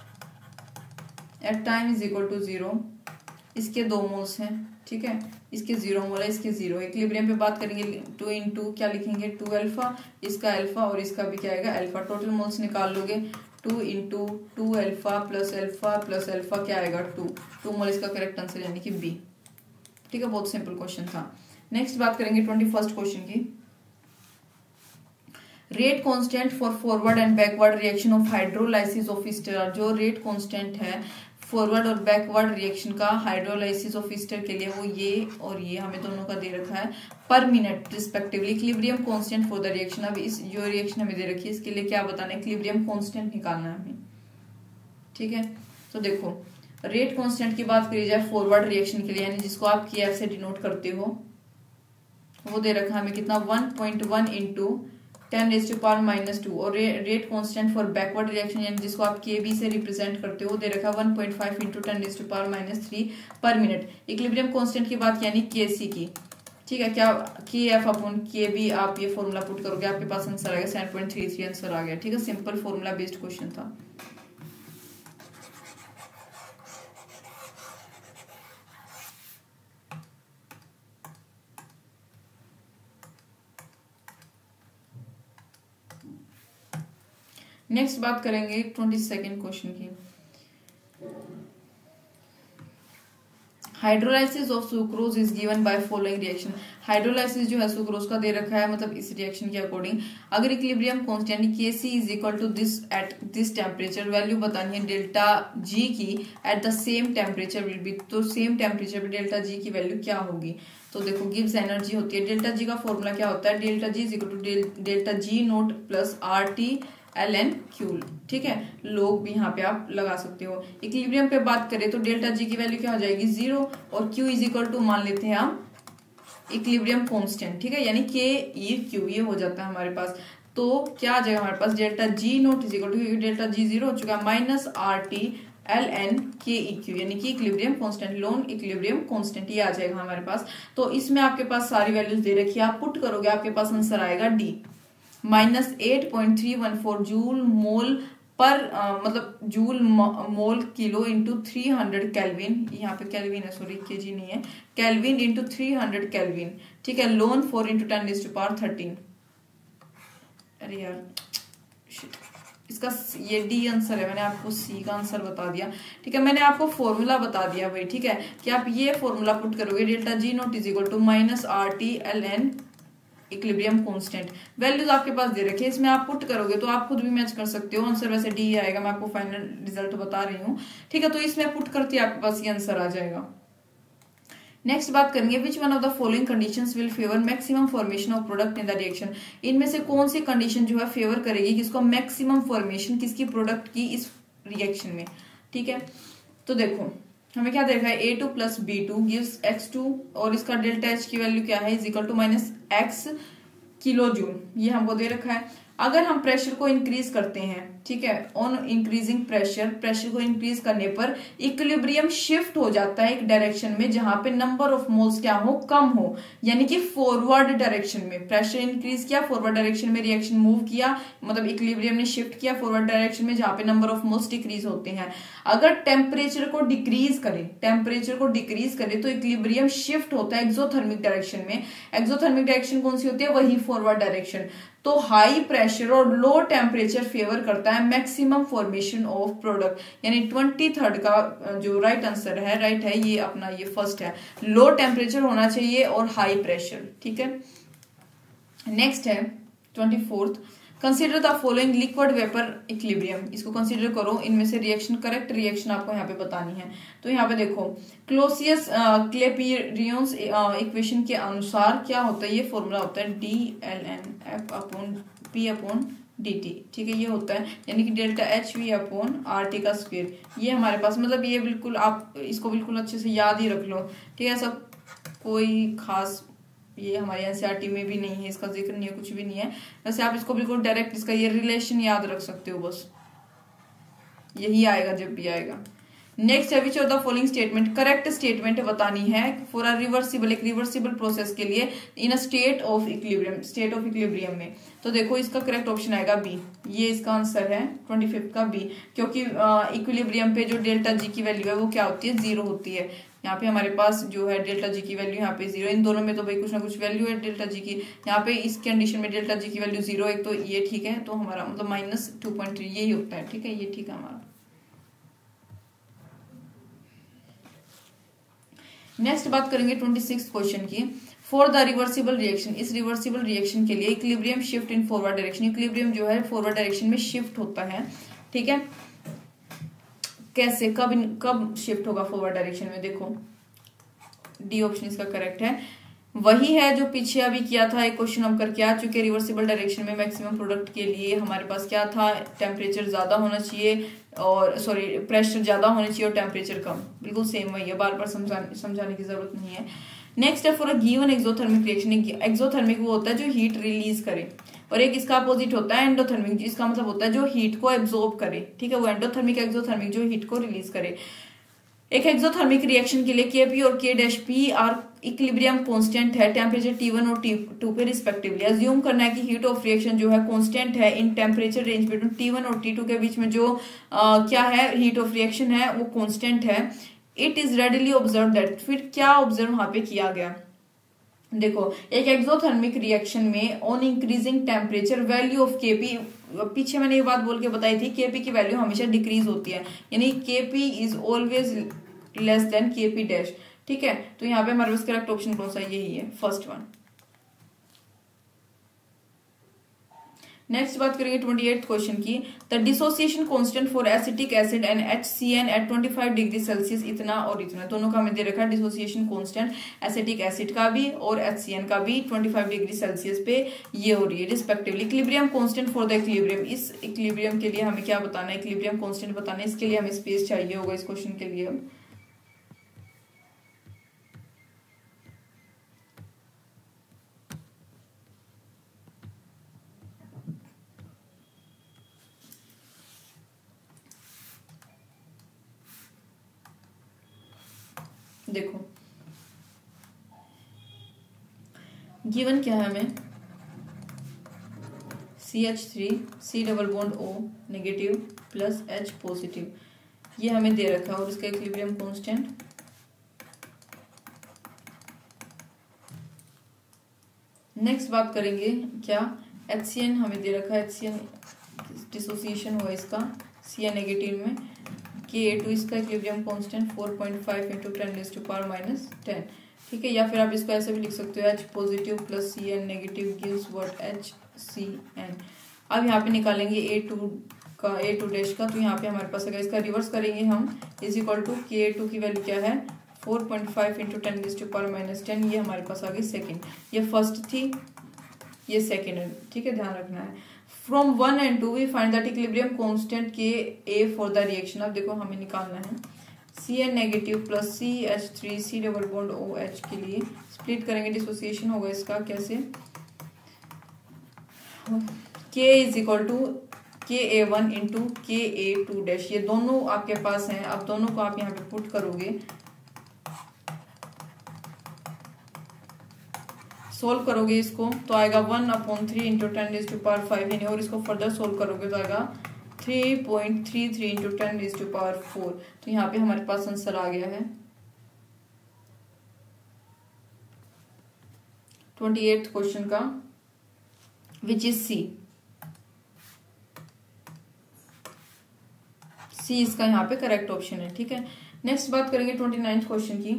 Speaker 1: at time is equal to 0। इसके 2 मोल्स हैं, ठीक है, इसके 0 मोल है, इसके 0। इक्विलिब्रियम पे बात करेंगे 2 इंटू क्या लिखेंगे, 2 अल्फा, इसका अल्फा और इसका भी क्या आएगा, अल्फा। टोटल मोल्स निकाल लोगे, 2 into 2 alpha plus alpha plus alpha क्या आएगा, 2 मोल, इसका करेक्ट आंसर यानी कि बी। ठीक है, बहुत सिंपल क्वेश्चन था। नेक्स्ट बात करेंगे 21st क्वेश्चन की। Rate constant for forward and backward reaction of hydrolysis of ester. जो रेट कांस्टेंट है फॉरवर्ड और बैकवर्ड रिएक्शन का हाइड्रोलाइसिस ऑफ ईस्टर के लिए, वो ये और ये हमें दोनों का दे रखा है per minute respectively. Equilibrium constant for the reaction, अब इस जो रिएक्शन हमें दे रखी है इसके लिए क्या बताना है, इक्विलिब्रियम कांस्टेंट निकालना है हमें, ठीक है। तो देखो रेट कांस्टेंट की बात करी जाए फॉरवर्ड रिएक्शन के लिए, यानी जिसको आप KF से डिनोट करते हो, वो दे रखा है हमें कितना 1.1 इंटू 10⁻⁻²। और rate constant for backward reaction यानी जिसको आप KB से रिप्रेजेंट करते हो, दे रखा 1.5 इंटू 10⁻³ पर मिनट। इक्विलिब्रियम कांस्टेंट की बात यानी KC की, ठीक है। क्या KF अपॉन KB आप ये फॉर्मूला पुट करोगे, आपके पास आंसर आ गया 7.33 आंसर आ गया, ठीक है। सिंपल फॉर्मूला बेस्ड क्वेश्चन था। नेक्स्ट बात करेंगे 22nd क्वेश्चन की। Hydrolysis of sucrose is given by following reaction. Hydrolysis जो है सुक्रोज का दे रखा है, मतलब इस रिएक्शन के अकॉर्डिंग अगर इक्विलिब्रियम कांस्टेंट यानी KC is equal to this at this temperature, value बतानी है डेल्टा G की at the same temperature will be. तो सेम टेम्परेचर पे डेल्टा G की वैल्यू क्या होगी, तो देखो गिव्स एनर्जी होती है। डेल्टा G का फॉर्मूला क्या होता है, delta G is equal to delta G naught plus RT ln Q, ठीक है। लोग भी यहाँ पे आप लगा सकते हो। इक्विलिब्रियम पे बात करें तो डेल्टा G की वैल्यू क्या हो जाएगी 0 और Q इज इक्वल टू मान लेते हैं हम इक्विलिब्रियम कांस्टेंट, ठीक है, यानी KEQ ये हो जाता है हमारे पास। तो क्या आ जाएगा हमारे पास delta G naught is equal to, क्योंकि डेल्टा G 0 हो चुका है, माइनस RT ln KEQ यानी कि equilibrium constant, ln equilibrium constant, ये आ जाएगा हमारे पास। तो इसमें आपके पास सारी वैल्यूज दे रखी है, आप पुट करोगे आपके पास आंसर आएगा D -8.314 जूल मोल पर मतलब joule mole kilo into 300 kelvin, यहाँ पे केल्विन है सॉरी केजी नहीं है, केल्विन इंटू 300 केल्विन, ठीक है। Ln 4 into 10⁻13। अरे यार इसका ये D आंसर है, मैंने आपको C का आंसर बता दिया, ठीक है। मैंने आपको फॉर्मूला बता दिया भाई, ठीक है, कि आप ये फॉर्मूला पुट करोगे delta G naught is equal to minus RT ln equilibrium constant. Values आपके पास दे रखे हैं, इसमें आप पुट करोगे तो आप खुद भी मैच कर सकते हो, आंसर वैसे D आएगा, मैं आपको फाइनल रिजल्ट बता रही हूँ, ठीक है। तो इसमें पुट करते आपके पास ये आंसर आ जाएगा। नेक्स्ट बात करेंगे which one of the following conditions will favour maximum formation of product in the reaction. इनमें से कौन सी कंडीशन जो है फेवर करेगी किसको, मैक्सिमम फॉर्मेशन किसकी, प्रोडक्ट की इस रिएक्शन में, ठीक है। तो देखो हमें क्या देखा है A2 plus B2 gives X2 और इसका डेल्टा H की वैल्यू क्या है is equal to minus X kilo joule, ये हमको दे रखा है। अगर हम प्रेशर को इंक्रीज करते हैं, ठीक है, ऑन इंक्रीजिंग प्रेशर को इंक्रीज करने पर इक्विलिब्रियम शिफ्ट हो जाता है एक डायरेक्शन में जहां पे नंबर ऑफ मोल्स क्या हो, कम हो, यानी कि फॉरवर्ड डायरेक्शन में प्रेशर इंक्रीज किया, फॉरवर्ड डायरेक्शन में रिएक्शन मूव किया, मतलब इक्विलिब्रियम ने शिफ्ट किया फॉरवर्ड डायरेक्शन में जहां पे नंबर ऑफ मोल्स डिक्रीज होते हैं। अगर टेम्परेचर को डिक्रीज करे तो इक्विलिब्रियम शिफ्ट होता है एक्सोथर्मिक डायरेक्शन में। एक्सोथर्मिक डायरेक्शन कौन सी होती है, वही फॉरवर्ड डायरेक्शन। तो हाई प्रेशर और लो टेम्परेचर फेवर करता है मैक्सिमम फॉर्मेशन ऑफ प्रोडक्ट, यानी 23rd का जो राइट आंसर है, राइट है ये अपना, ये फर्स्ट है, लो टेम्परेचर होना चाहिए और हाई प्रेशर, ठीक है। नेक्स्ट है 24th, consider the following liquid vapour equilibrium. इसको कंसिडर करो, इनमें से रिएक्शन, करेक्ट रिएक्शन आपको यहाँ पे बतानी है। तो यहाँ पे देखो क्लोसियस क्लेपिरियंस इक्वेशन के अनुसार क्या होता है, ये फॉर्मूला होता है DlnF upon P upon dt, ठीक है, ये होता है, यानी कि डेल्टा HV अपॉन RT का स्क्वायर। ये हमारे पास, मतलब ये बिल्कुल आप इसको बिल्कुल अच्छे से याद ही रख लो, ठीक है। सब कोई खास ये हमारे एनसीईआरटी में भी नहीं है, इसका जिक्र नहीं है, कुछ भी नहीं है, वैसे आप इसको बिल्कुल डायरेक्ट इसका ये रिलेशन याद रख सकते हो, बस यही आएगा जब भी आएगा। नेक्स्ट है which of the following statement, correct statement बतानी है फॉर अ रिवर्सिबल, एक रिवर्सिबल प्रोसेस के लिए in a state of equilibrium में। तो देखो इसका करेक्ट ऑप्शन आएगा बी, ये इसका आंसर है 25th का बी, क्योंकि इक्विलिब्रियम पे जो डेल्टा जी की वैल्यू है वो क्या होती है, 0 होती है। यहाँ पे हमारे पास जो है डेल्टा जी की वैल्यू यहाँ पे 0, इन दोनों में तो भाई कुछ ना कुछ वैल्यू है डेल्टा जी की। यहाँ पे इस कंडीशन में डेल्टा जी की वैल्यू 0, एक तो ये ठीक है, तो हमारा मतलब -2.3 यही होता है, ठीक है, ये ठीक है हमारा। नेक्स्ट बात करेंगे 26 क्वेश्चन की। फॉर द रिवर्सिबल रिएक्शन, इस रिवर्सिबल रिएक्शन के लिए equilibrium shift in forward direction, equilibrium जो है फॉरवर्ड डायरेक्शन में शिफ्ट होता है, ठीक है। कैसे, कब शिफ्ट होगा फॉरवर्ड डायरेक्शन में, देखो डी ऑप्शन इसका करेक्ट है। वही है जो पीछे अभी किया था, एक क्वेश्चन हम करके आ चुके। रिवर्सिबल डायरेक्शन में मैक्सिमम प्रोडक्ट के लिए हमारे पास क्या था, टेम्परेचर ज्यादा होना चाहिए और सॉरी प्रेशर ज्यादा होना चाहिए और टेम्परेचर कम, बिल्कुल सेम वही है, बार बार समझाने की जरूरत नहीं है। नेक्स्ट है for a given exothermic reaction, exothermic वो होता है जो हीट रिलीज करे, और एक इसका अपोजिट होता है एंडोथर्मिक, जिसका मतलब होता है जो हीट को एब्जॉर्ब करे, ठीक है। वो एंडोथर्मिक एक्सोथर्मिक जो हीट को रिलीज करे। एक एक्सोथर्मिक रिएक्शन के लिए Kp और K' आर इक्विलिब्रियम कांस्टेंट है टेम्परेचर T1 और T2 पे रिस्पेक्टिवली। अज्यूम करना है कि हीट ऑफ रिएक्शन जो है कांस्टेंट है in temperature range between T1 और T2 के बीच में जो क्या है हीट ऑफ रिएक्शन है वो कांस्टेंट है। It is readily observe that, फिर क्या ऑब्जर्व वहां पे किया गया, देखो एक एक्सोथर्मिक रिएक्शन में on increasing temperature value of Kp, पीछे मैंने ये बात बोल के बताई थी Kp की वैल्यू हमेशा डिक्रीज होती है, यानी Kp is always less than Kp dash, ठीक है। तो यहाँ पे हमारे पास करेक्ट ऑप्शन कौन सा, यही है फर्स्ट वन। नेक्स्ट बात करेंगे 28th क्वेश्चन की। The dissociation constant for acetic acid and HCN at 25 degree Celsius इतना और इतना, दोनों का हमें दे रखा है डिसोसिएशन कांस्टेंट एसिटिक एसिड का भी और HCN का भी 25 डिग्री सेल्सियस पे ये हो रही है respectively. Equilibrium constant for the equilibrium, इस इक्विलिब्रियम के लिए हमें क्या बताना है, इक्विलिब्रियम कांस्टेंट बताना है, इसके लिए हमें स्पेस चाहिए होगा इस क्वेश्चन के लिए। देखो गिवन क्या है हमें, CH3 C double bond O negative plus H positive, ये हमें दे रखा है और इसका इक्विलिब्रियम कांस्टेंट। नेक्स्ट बात करेंगे क्या, HCN हमें दे रखा है, HCN डिसोसिएशन हुआ इसका Cn नेगेटिव में, Ka2 इसका इक्विलिब्रियम कांस्टेंट 4.5 इंटू 10⁻⁻10, ठीक है। या फिर आप इसको ऐसे भी लिख सकते हो H positive plus Cn negative gives what HCN। अब यहाँ पे निकालेंगे A2 डैश का, तो यहाँ पे हमारे पास अगर इसका रिवर्स करेंगे हम इज इक्वल टू Ka2 की वैल्यू क्या है 4.5 इंटू 10⁻⁻10, ये हमारे पास आ गई सेकेंड, ये फर्स्ट थी ये सेकेंड है, ठीक है, ध्यान रखना है। From 1 and 2 we find that equilibrium constant Ka for the reaction. अब देखो हमें निकालना है Cn negative plus CH3 C double bond OH के लिए स्प्लिट करेंगे, डिसोसिएशन होगा इसका कैसे, K is equal to Ka1 into Ka2 dash, ये दोनों आपके पास हैं, अब दोनों को आप यहाँ पे पुट करोगे, सोल्व करोगे इसको तो आएगा 1/3 इंटू 10⁻⁵ यानी, और इसको फर्दर सोल्व करोगे तो आएगा 3.33 इंटू 10⁻⁴। तो यहाँ पे हमारे पास आंसर आ गया है 28th क्वेश्चन का, विच इज सी इसका यहाँ पे करेक्ट ऑप्शन है, ठीक है। नेक्स्ट बात करेंगे 29th क्वेश्चन की।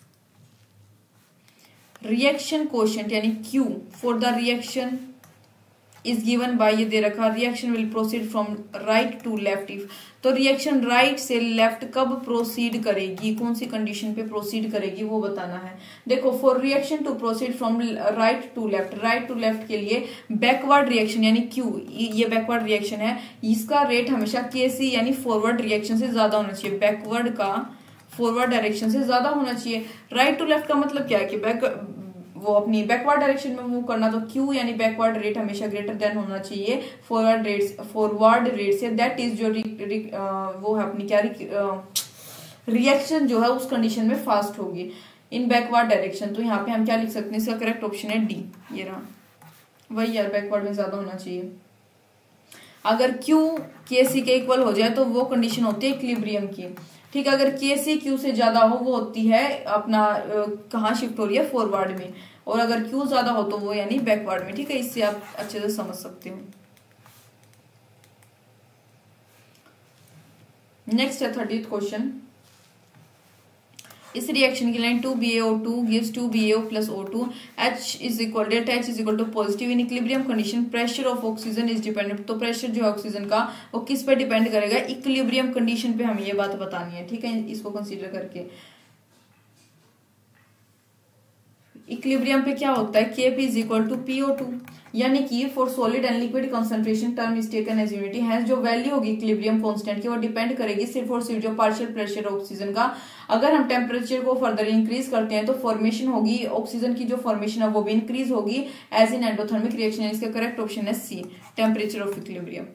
Speaker 1: रिएक्शन कोशेंट यानी Q for the reaction is given by, ये दे रखा reaction will proceed from right to left if, तो रिएक्शन राइट से लेफ्ट कब प्रोसीड करेगी, कौन सी कंडीशन पे प्रोसीड करेगी वो बताना है। देखो for reaction to proceed from right to left के लिए बैकवर्ड रिएक्शन यानी Q, ये बैकवर्ड रिएक्शन है, इसका रेट हमेशा Kc यानी फॉरवर्ड रिएक्शन से ज्यादा होना चाहिए, बैकवर्ड का फॉरवर्ड डायरेक्शन से ज्यादा होना चाहिए। राइट टू लेफ्ट का मतलब क्या है कि वो अपनी बैकवर्ड डायरेक्शन में मूव करना, तो Q यानी बैकवर्ड रेट हमेशा ग्रेटर देन होना चाहिए फॉरवर्ड रेट से, दैट इज जो वो है अपनी क्या रिएक्शन जो है उस कंडीशन में फास्ट होगी इन बैकवर्ड डायरेक्शन। तो यहाँ पे हम क्या लिख सकते हैं, इसका करेक्ट ऑप्शन है डी, ये रहा वही यार, बैकवर्ड में ज्यादा होना चाहिए। अगर Q Kc के इक्वल हो जाए तो वो कंडीशन होती है इक्विलिब्रियम की, ठीक है। अगर Kc Q से ज्यादा हो वो होती है अपना कहाँ शिफ्ट हो रही है फॉरवर्ड में, और अगर Q ज्यादा हो तो वो यानी बैकवर्ड में, ठीक है। इससे आप अच्छे से समझ सकते हो। नेक्स्ट है 30th क्वेश्चन। इस रिएक्शन की line 2BaO2 gives 2BaO plus O2 H is equal delta H is equal to positive in equilibrium condition pressure of oxygen is dependent. तो प्रेशर जो है ऑक्सीजन का वो किस पे डिपेंड करेगा, इक्विलिब्रियम कंडीशन पे हमें ये बात बतानी है, ठीक है, इसको कंसीडर करके। इक्विलिब्रियम पे क्या होता है, Kp is equal to PO2, यानी कि for solid and liquid concentration term is taken as unity, है जो वैल्यू होगी इक्विलिब्रियम कांस्टेंट की वो डिपेंड करेगी सिर्फ और सिर्फ जो पार्शियल प्रेशर ऑक्सीजन का। अगर हम टेम्परेचर को फर्दर इंक्रीज करते हैं तो फॉर्मेशन होगी ऑक्सीजन की, जो फॉर्मेशन है वो भी इंक्रीज होगी एज इन एंडोथर्मिक रिएक्शन। इसका करेक्ट ऑप्शन है C, temperature of equilibrium.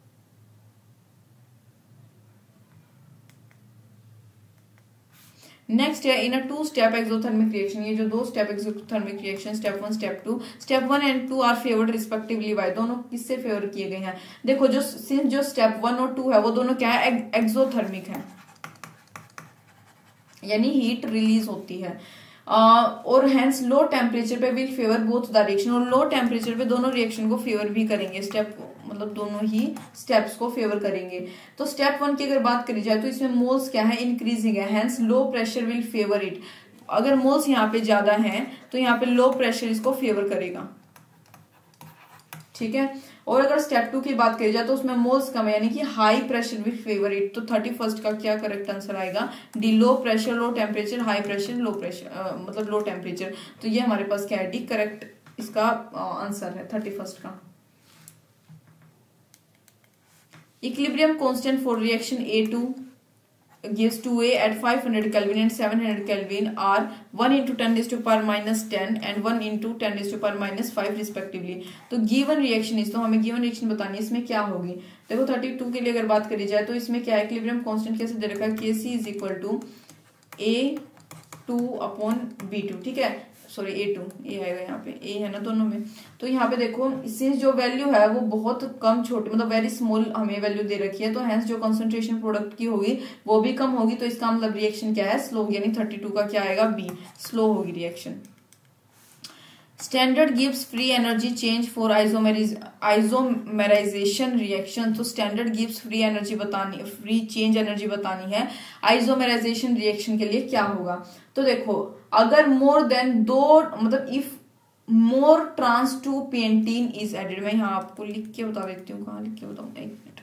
Speaker 1: Next है in a 2 step exothermic reaction, ये जो 2 step exothermic reaction step 1 step 2, step 1 and 2 are favoured respectively by, दोनों किससे फेवर किए गए हैं। देखो जो सिंस जो स्टेप 1 और 2 है वो दोनों क्या है, एक्सोथर्मिक है, यानी हीट रिलीज होती है, और हेंस लो टेम्परेचर पे विल फेवर बोथ डायरेक्शन, और लो टेम्परेचर पे दोनों रिएक्शन को फेवर भी करेंगे, स्टेप मतलब दोनों ही स्टेप्स को फेवर करेंगे। तो स्टेप 1 की अगर बात करी जाए तो इसमें मोल्स क्या है, इंक्रीजिंग है, hence low pressure will favour it. अगर मोल्स यहाँ पे ज्यादा हैं तो यहाँ पे लो प्रेशर इसको फेवर करेगा, ठीक है। और अगर स्टेप 2 की बात करी जाए तो उसमें मोल्स कम है, यानी कि high pressure will favour it. तो 31st का क्या करेक्ट आंसर आएगा, D, low pressure low temperature, high pressure low pressure मतलब लो टेम्परेचर। तो ये हमारे पास क्या है, डी करेक्ट इसका आंसर है 31st का। Equilibrium constant for reaction A2 gives 2A at 500 Kelvin and 700 Kelvin are 1 into 10 raised to power minus 10 and 1 into 10 raised to power minus 5 respectively। तो given reaction इस, तो हमें given reaction बतानी है, इसमें क्या होगी। देखो 32 के लिए अगर बात करी जाए तो इसमें क्या है, इक्विलिब्रियम कांस्टेंट कैसे दे रखा है, Kc is equal to A2 upon B2, ठीक है, सॉरी A2, ए आएगा यहाँ पे, ए है ना दोनों में। तो यहाँ पे देखो सिंस जो वैल्यू है वो बहुत कम छोटी मतलब वेरी स्मॉल हमें वैल्यू दे रखी है, तो हेंस जो कंसंट्रेशन प्रोडक्ट की होगी वो भी कम होगी, तो इसका मतलब रिएक्शन क्या है, स्लो, यानी 32 का क्या आएगा, बी, स्लो होगी रिएक्शन। स्टैंडर्ड गिव्स free energy change for isomerisation reaction. तो स्टैंडर्ड गिव्स फ्री एनर्जी बतानी, फ्री चेंज एनर्जी बतानी है आइसोमेराइजेशन रिएक्शन के लिए क्या होगा। तो देखो अगर मोर देन 2 मतलब if more trans two pentene is added, मैं यहाँ आपको लिख के बता देती हूँ, कहाँ लिख के बताऊँ, एक minute.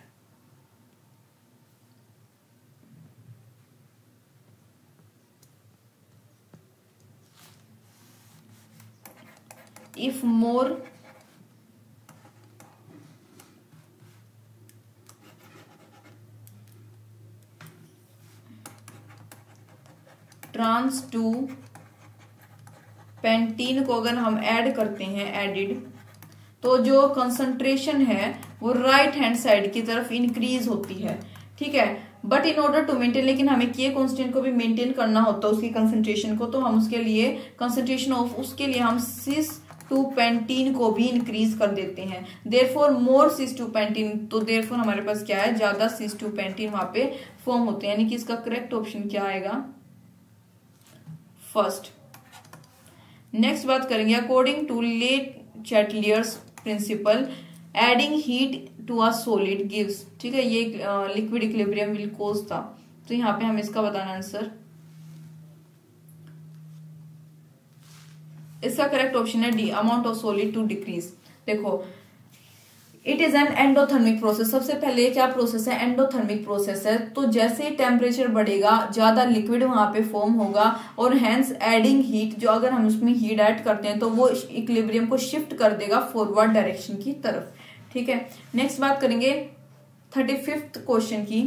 Speaker 1: If more trans two pentene को अगर हम ऐड करते हैं एडिड, तो जो कंसंट्रेशन है वो राइट हैंड साइड की तरफ इंक्रीज होती है, ठीक है। But in order to maintain, लेकिन हमें के कांस्टेंट को भी मेंटेन करना होता है उसकी कंसंट्रेशन को, तो हम उसके लिए कंसंट्रेशन ऑफ उसके लिए हम सिस टू पेंटीन को भी इंक्रीज कर देते हैं, therefore more cis two pentene. तो देयरफॉर हमारे पास क्या है, ज्यादा सिस टू पेंटीन वहां पे फॉर्म होते हैं, यानी कि इसका करेक्ट ऑप्शन क्या आएगा, फर्स्ट। नेक्स्ट बात करेंगे according to Le Chatelier's principle adding heat to a solid gives, ठीक है, ये लिक्विड इक्विलिब्रियम विल कॉज था। तो यहाँ पे हमें इसका बताना आंसर, इसका करेक्ट ऑप्शन है D, amount of solid to decrease. देखो it is an endothermic process, सबसे पहले क्या प्रोसेस है, एंडोथर्मिक प्रोसेस है। तो जैसे ही टेम्परेचर बढ़ेगा ज्यादा लिक्विड वहां पे फॉर्म होगा, और हेंस एडिंग हीट, जो अगर हम उसमें हीट ऐड करते हैं तो वो इक्विलिब्रियम को शिफ्ट कर देगा फॉरवर्ड डायरेक्शन की तरफ, ठीक है। नेक्स्ट बात करेंगे 35th क्वेश्चन की,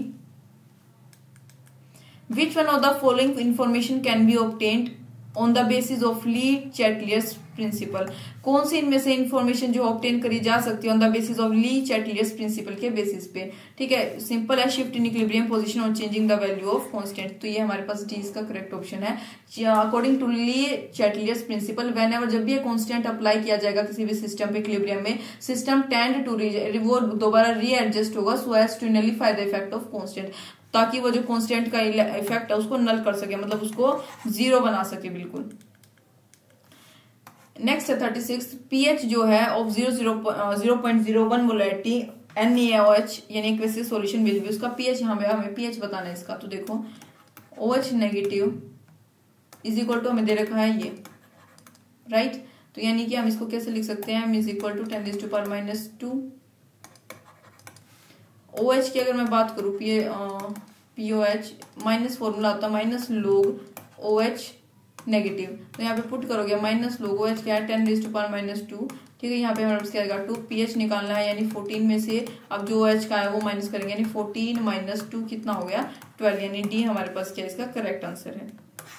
Speaker 1: which one of the following information can be obtained on the basis of Le Chatelier's principle. कौन सी इनमें से इंफॉर्मेशन जो ऑब्टेन करी जा सकती है on the basis of Le Chatelier's principle के बेसिस पे, ठीक है। सिंपल है, शिफ्ट इन इक्विलिब्रियम पोजीशन और changing the value of constant. तो ये हमारे पास डी इसका करेक्ट ऑप्शन है। According to Le Chatelier's principle, whenever जब भी ये कांस्टेंट अप्लाई किया जाएगा किसी भी सिस्टम पे इक्विलिब्रियम में, सिस्टम टेंड टू वो दोबारा रीएडजस्ट होगा so as to nullify the effect of constant, ताकि वो जो कांस्टेंट का इफेक्ट है उसको नल कर सके, मतलब उसको जीरो बना सके बिल्कुल। नेक्स्ट है 36, पीएच जो है ऑफ 0.01 मोलैरिटी NaOH यानी एक्वेसियस सॉल्यूशन विल बी, उसका पीएच यहाँ पे हमें पीएच बताना है इसका। तो देखो OH negative is equal to हमें दे रखा है ये, राइट। तो यानी कि हम इसको कैसे लिख सकते हैं, m is equal to 10⁻⁻²। OH की अगर मैं बात करूँ, POH माइनस फॉर्मूला होता है माइनस लोग OH नेगेटिव, तो यहाँ पे पुट करोगे माइनस लोग OH क्या है 10⁻², ठीक है। यहाँ पे हमारे पास क्या आएगा 2, pH निकालना है यानी 14 में से अब जो OH का है वो माइनस करेंगे, यानी 14 - 2 कितना हो गया 12, यानी डी हमारे पास क्या इसका करेक्ट आंसर है।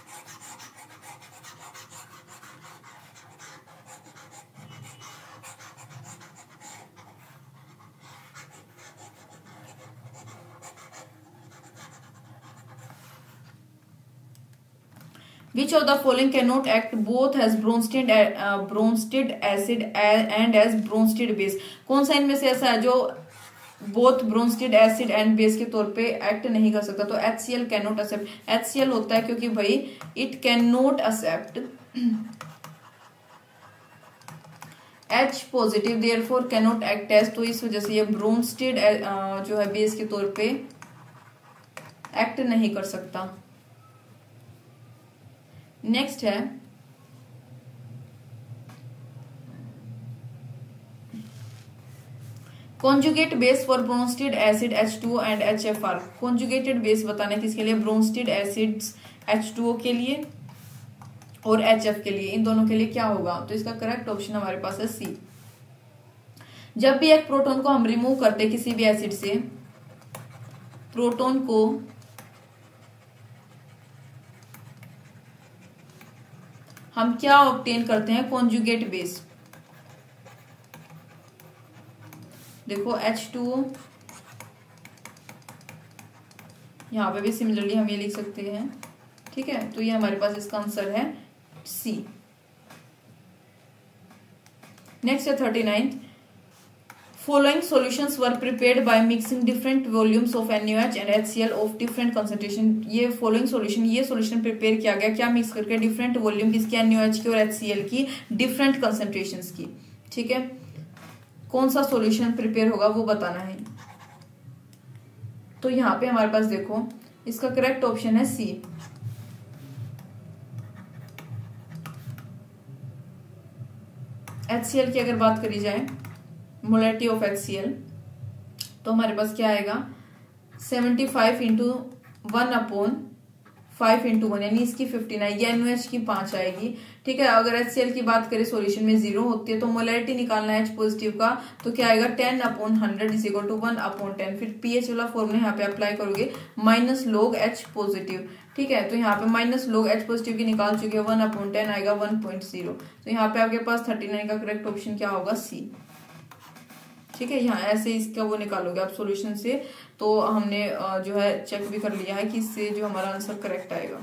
Speaker 1: Which of the following cannot act both as Bronsted acid and as Bronsted base? कौन सा इनमें से ऐसा है जो both Bronsted acid and base के तौर पे एक्ट नहीं कर सकता? तो HCl कैनोट एक्सेप्ट, HCl होता है क्योंकि भाई it can not accept H positive, therefore cannot act as, तो इस वजह से ये ब्रोंस्टेड जो है बेस के तौर पे एक्ट नहीं कर सकता। नेक्स्ट है conjugate base for Bronsted acid H2O and HFR। Conjugated base बताना है किसके लिए, ब्रोंस्टेड एसिड्स H2O के लिए और HF के लिए, इन दोनों के लिए क्या होगा? तो इसका करेक्ट ऑप्शन हमारे पास है C। जब भी एक प्रोटॉन को हम रिमूव करते हैं किसी भी एसिड से, प्रोटॉन को हम क्या ऑब्टेन करते हैं, कॉन्जुगेट बेस। देखो H2O, यहां पे भी सिमिलरली हम ये लिख सकते हैं, ठीक है। तो ये हमारे पास इसका आंसर है C। नेक्स्ट है 39th, following solutions were prepared by mixing different volumes of NaOH and HCl of different concentration. ये फॉलोइंग सॉल्यूशन, ये सॉल्यूशन प्रिपेयर किया गया क्या मिक्स करके, डिफरेंट वॉल्यूम किसकी, NaOH की और HCl की, डिफरेंट कंसंट्रेशंस की, ठीक है। कौन सा सॉल्यूशन प्रिपेयर होगा वो बताना है। तो यहाँ पे हमारे पास देखो इसका करेक्ट ऑप्शन है C। HCl की अगर बात करी जाए, मोलैरिटी ऑफ HCl, तो हमारे पास क्या आएगा 75 × 1/5 × 1, यानी इसकी 15 है, ये NaOH की 5 आएगी, ठीक है। अगर HCl की बात करें सॉल्यूशन में 0 होती है, तो मोलैरिटी निकालना है H पॉजिटिव का, तो क्या आएगा 10/100 = 1/10। फिर pH वाला फॉर्मूला यहाँ पे अप्लाई करोगे माइनस log H पॉजिटिव, ठीक है। तो यहाँ पे माइनस log H पॉजिटिव की निकाल चुके हैं, 1/10 आएगा 1.0। तो यहाँ पे आपके पास 39 का करेक्ट ऑप्शन क्या होगा, C, ठीक है। यहाँ ऐसे इसका वो निकालोगे आप सॉल्यूशन से, तो हमने जो है चेक भी कर लिया है कि इससे जो हमारा आंसर करेक्ट आएगा।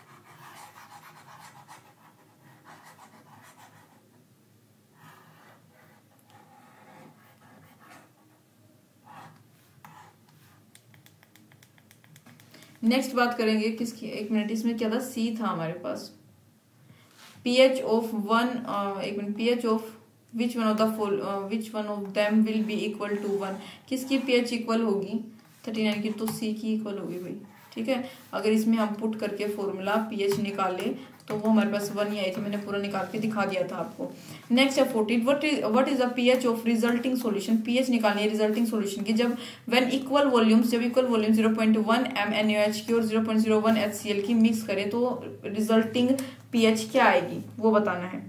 Speaker 1: नेक्स्ट बात करेंगे किसकी, एक मिनट, इसमें क्या था, C था हमारे पास। pH of pH of which one of them will be equal to 1। किसकी pH इक्वल होगी, 39 की, तो C की इक्वल होगी भाई, ठीक है। अगर इसमें हम पुट करके फॉर्मूला pH निकाले तो वो हमारे पास 1 ही आई थी, मैंने पूरा निकाल के दिखा दिया था आपको। नेक्स्ट है 14, what is the pH of resulting solution. pH निकालनी है रिजल्टिंग सॉल्यूशन की, जब when equal volume 0.1 m NaOH की और 0.01 HCl की मिक्स करें तो रिजल्टिंग pH क्या आएगी वो बताना है।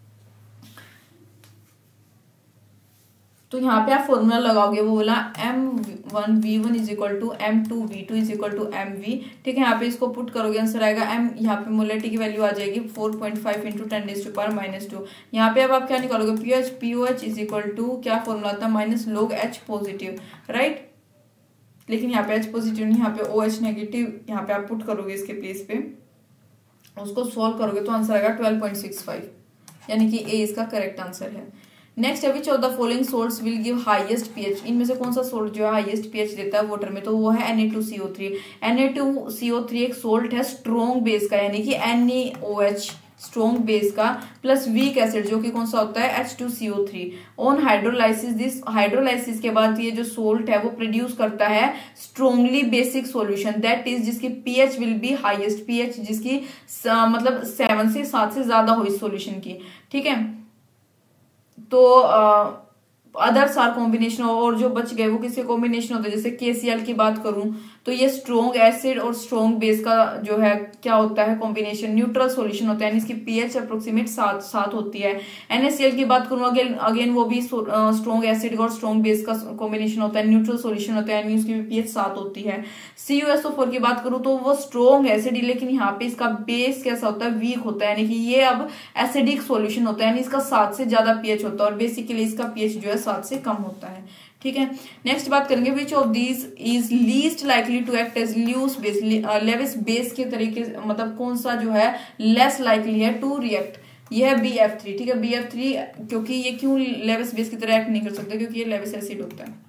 Speaker 1: तो यहाँ पे आप फॉर्मूला लगाओगे, वो बोला M1V1 = M2V2 = MV, ठीक है। यहाँ पे इसको पुट करोगे, आंसर आएगा M, यहाँ पे मोलैरिटी की वैल्यू आ जाएगी 4.5 × 10⁻⁻²। यहाँ पे अब आप क्या निकालोगे, POH = क्या फॉर्मूला था, minus log H positive, right. लेकिन यहाँ पे H पॉजिटिव नहीं, यहाँ पे OH नेगेटिव, यहाँ पे आप पुट करोगे इसके प्लेस पे, उसको सॉल्व करोगे तो आंसर आएगा 12.65, यानी कि A इसका करेक्ट आंसर है। नेक्स्ट है which of the following salts will give highest pH। इनमें से कौन सा सोल्ट जो है हाईएस्ट pH देता है वाटर में, तो वो है Na2CO3। Na2CO3 एक सोल्ट है स्ट्रॉन्ग बेस का, यानी कि NaOH स्ट्रॉन्ग बेस का, प्लस वीक एसिड जो कि कौन सा होता है H2CO3। On hydrolysis, this hydrolysis के बाद ये जो सोल्ट है वो प्रोड्यूस करता है strongly basic solution, that is जिसकी pH will be highest, pH जिसकी मतलब 7 से 7 से ज्यादा हो इस सॉल्यूशन की, ठीक है। तो अदर्स आर कॉम्बिनेशन, और जो बच गए वो किसके कॉम्बिनेशन होते हैं, जैसे KCl की बात करूं तो ये स्ट्रॉन्ग एसिड और स्ट्रॉन्ग बेस का जो है क्या होता है कॉम्बिनेशन, न्यूट्रल सॉल्यूशन होता है, यानी इसकी पीएच अप्रोक्सीमेट 7 होती है। NaCl की बात करूं अगेन वो भी स्ट्रॉन्ग एसिड और स्ट्रॉन्ग बेस का कॉम्बिनेशन होता है, न्यूट्रल सॉल्यूशन होता है, यानी उसकी भी पीएच 7 होती है। CuSO4 की बात करूं तो वो स्ट्रॉन्ग एसिड, लेकिन यहाँ पे इसका बेस कैसा होता है, वीक होता है, यानी कि ये अब एसिडिक सॉल्यूशन होता है, यानी इसका 7 से ज्यादा पीएच होता है, और बेसिकली इसका पीएच जो है 7 से कम होता है, ठीक है। नेक्स्ट बात करेंगे which of these is least likely to act as Lewis base, Lewis base के तरीके, मतलब कौन सा जो है लेस लाइकली है टू रिएक्ट, ये है BF3, ठीक है। BF3 क्योंकि ये क्यों लेविस बेस की तरह एक्ट नहीं कर सकते, क्योंकि ये लेविस एसिड होता है।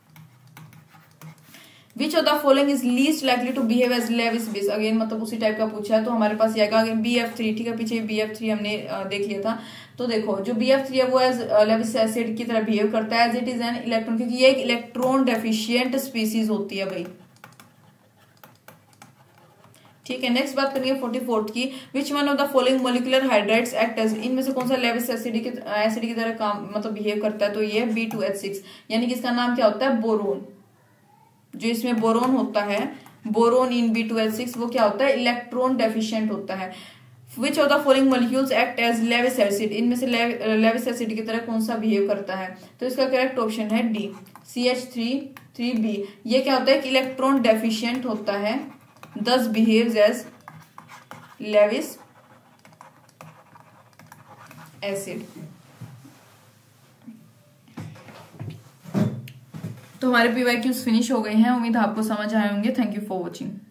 Speaker 1: Which of the following is least likely to behave as Lewis base, again मतलब उसी टाइप का पूछा है, तो हमारे पास आएगा अगेन BF3, ठीक है। पीछे BF3 हमने देख लिया था, तो देखो जो BF3 है वो एज लेविस एसिड की तरह बिहेव करता है, as it is an electron, क्योंकि ये एक इलेक्ट्रॉन डेफिशिएंट स्पीसीज होती है भाई, ठीक है। नेक्स्ट बात करेंगे 44th की, which one of the following molecular hydrides act as, इनमें से कौन सा लेविस एसिड की तरह काम मतलब बिहेव करता है, तो ये B2H6, यानी कि इसका नाम क्या होता है बोरोन, जो इसमें बोरोन होता है, बोरोन इन B2H6 वो क्या होता है इलेक्ट्रॉन डेफिशिएंट होता है। Which of the following molecules act as Lewis acid, इनमें से लेविस एसिड की तरह कौन सा बिहेव करता है, तो इसका करेक्ट ऑप्शन है D, CH3 B। ये क्या होता है कि इलेक्ट्रॉन डेफिशिएंट होता है, thus behaves as Lewis acid. तो हमारे PYQs फिनिश हो गए हैं, उम्मीद आपको समझ आए होंगे। Thank you for watching.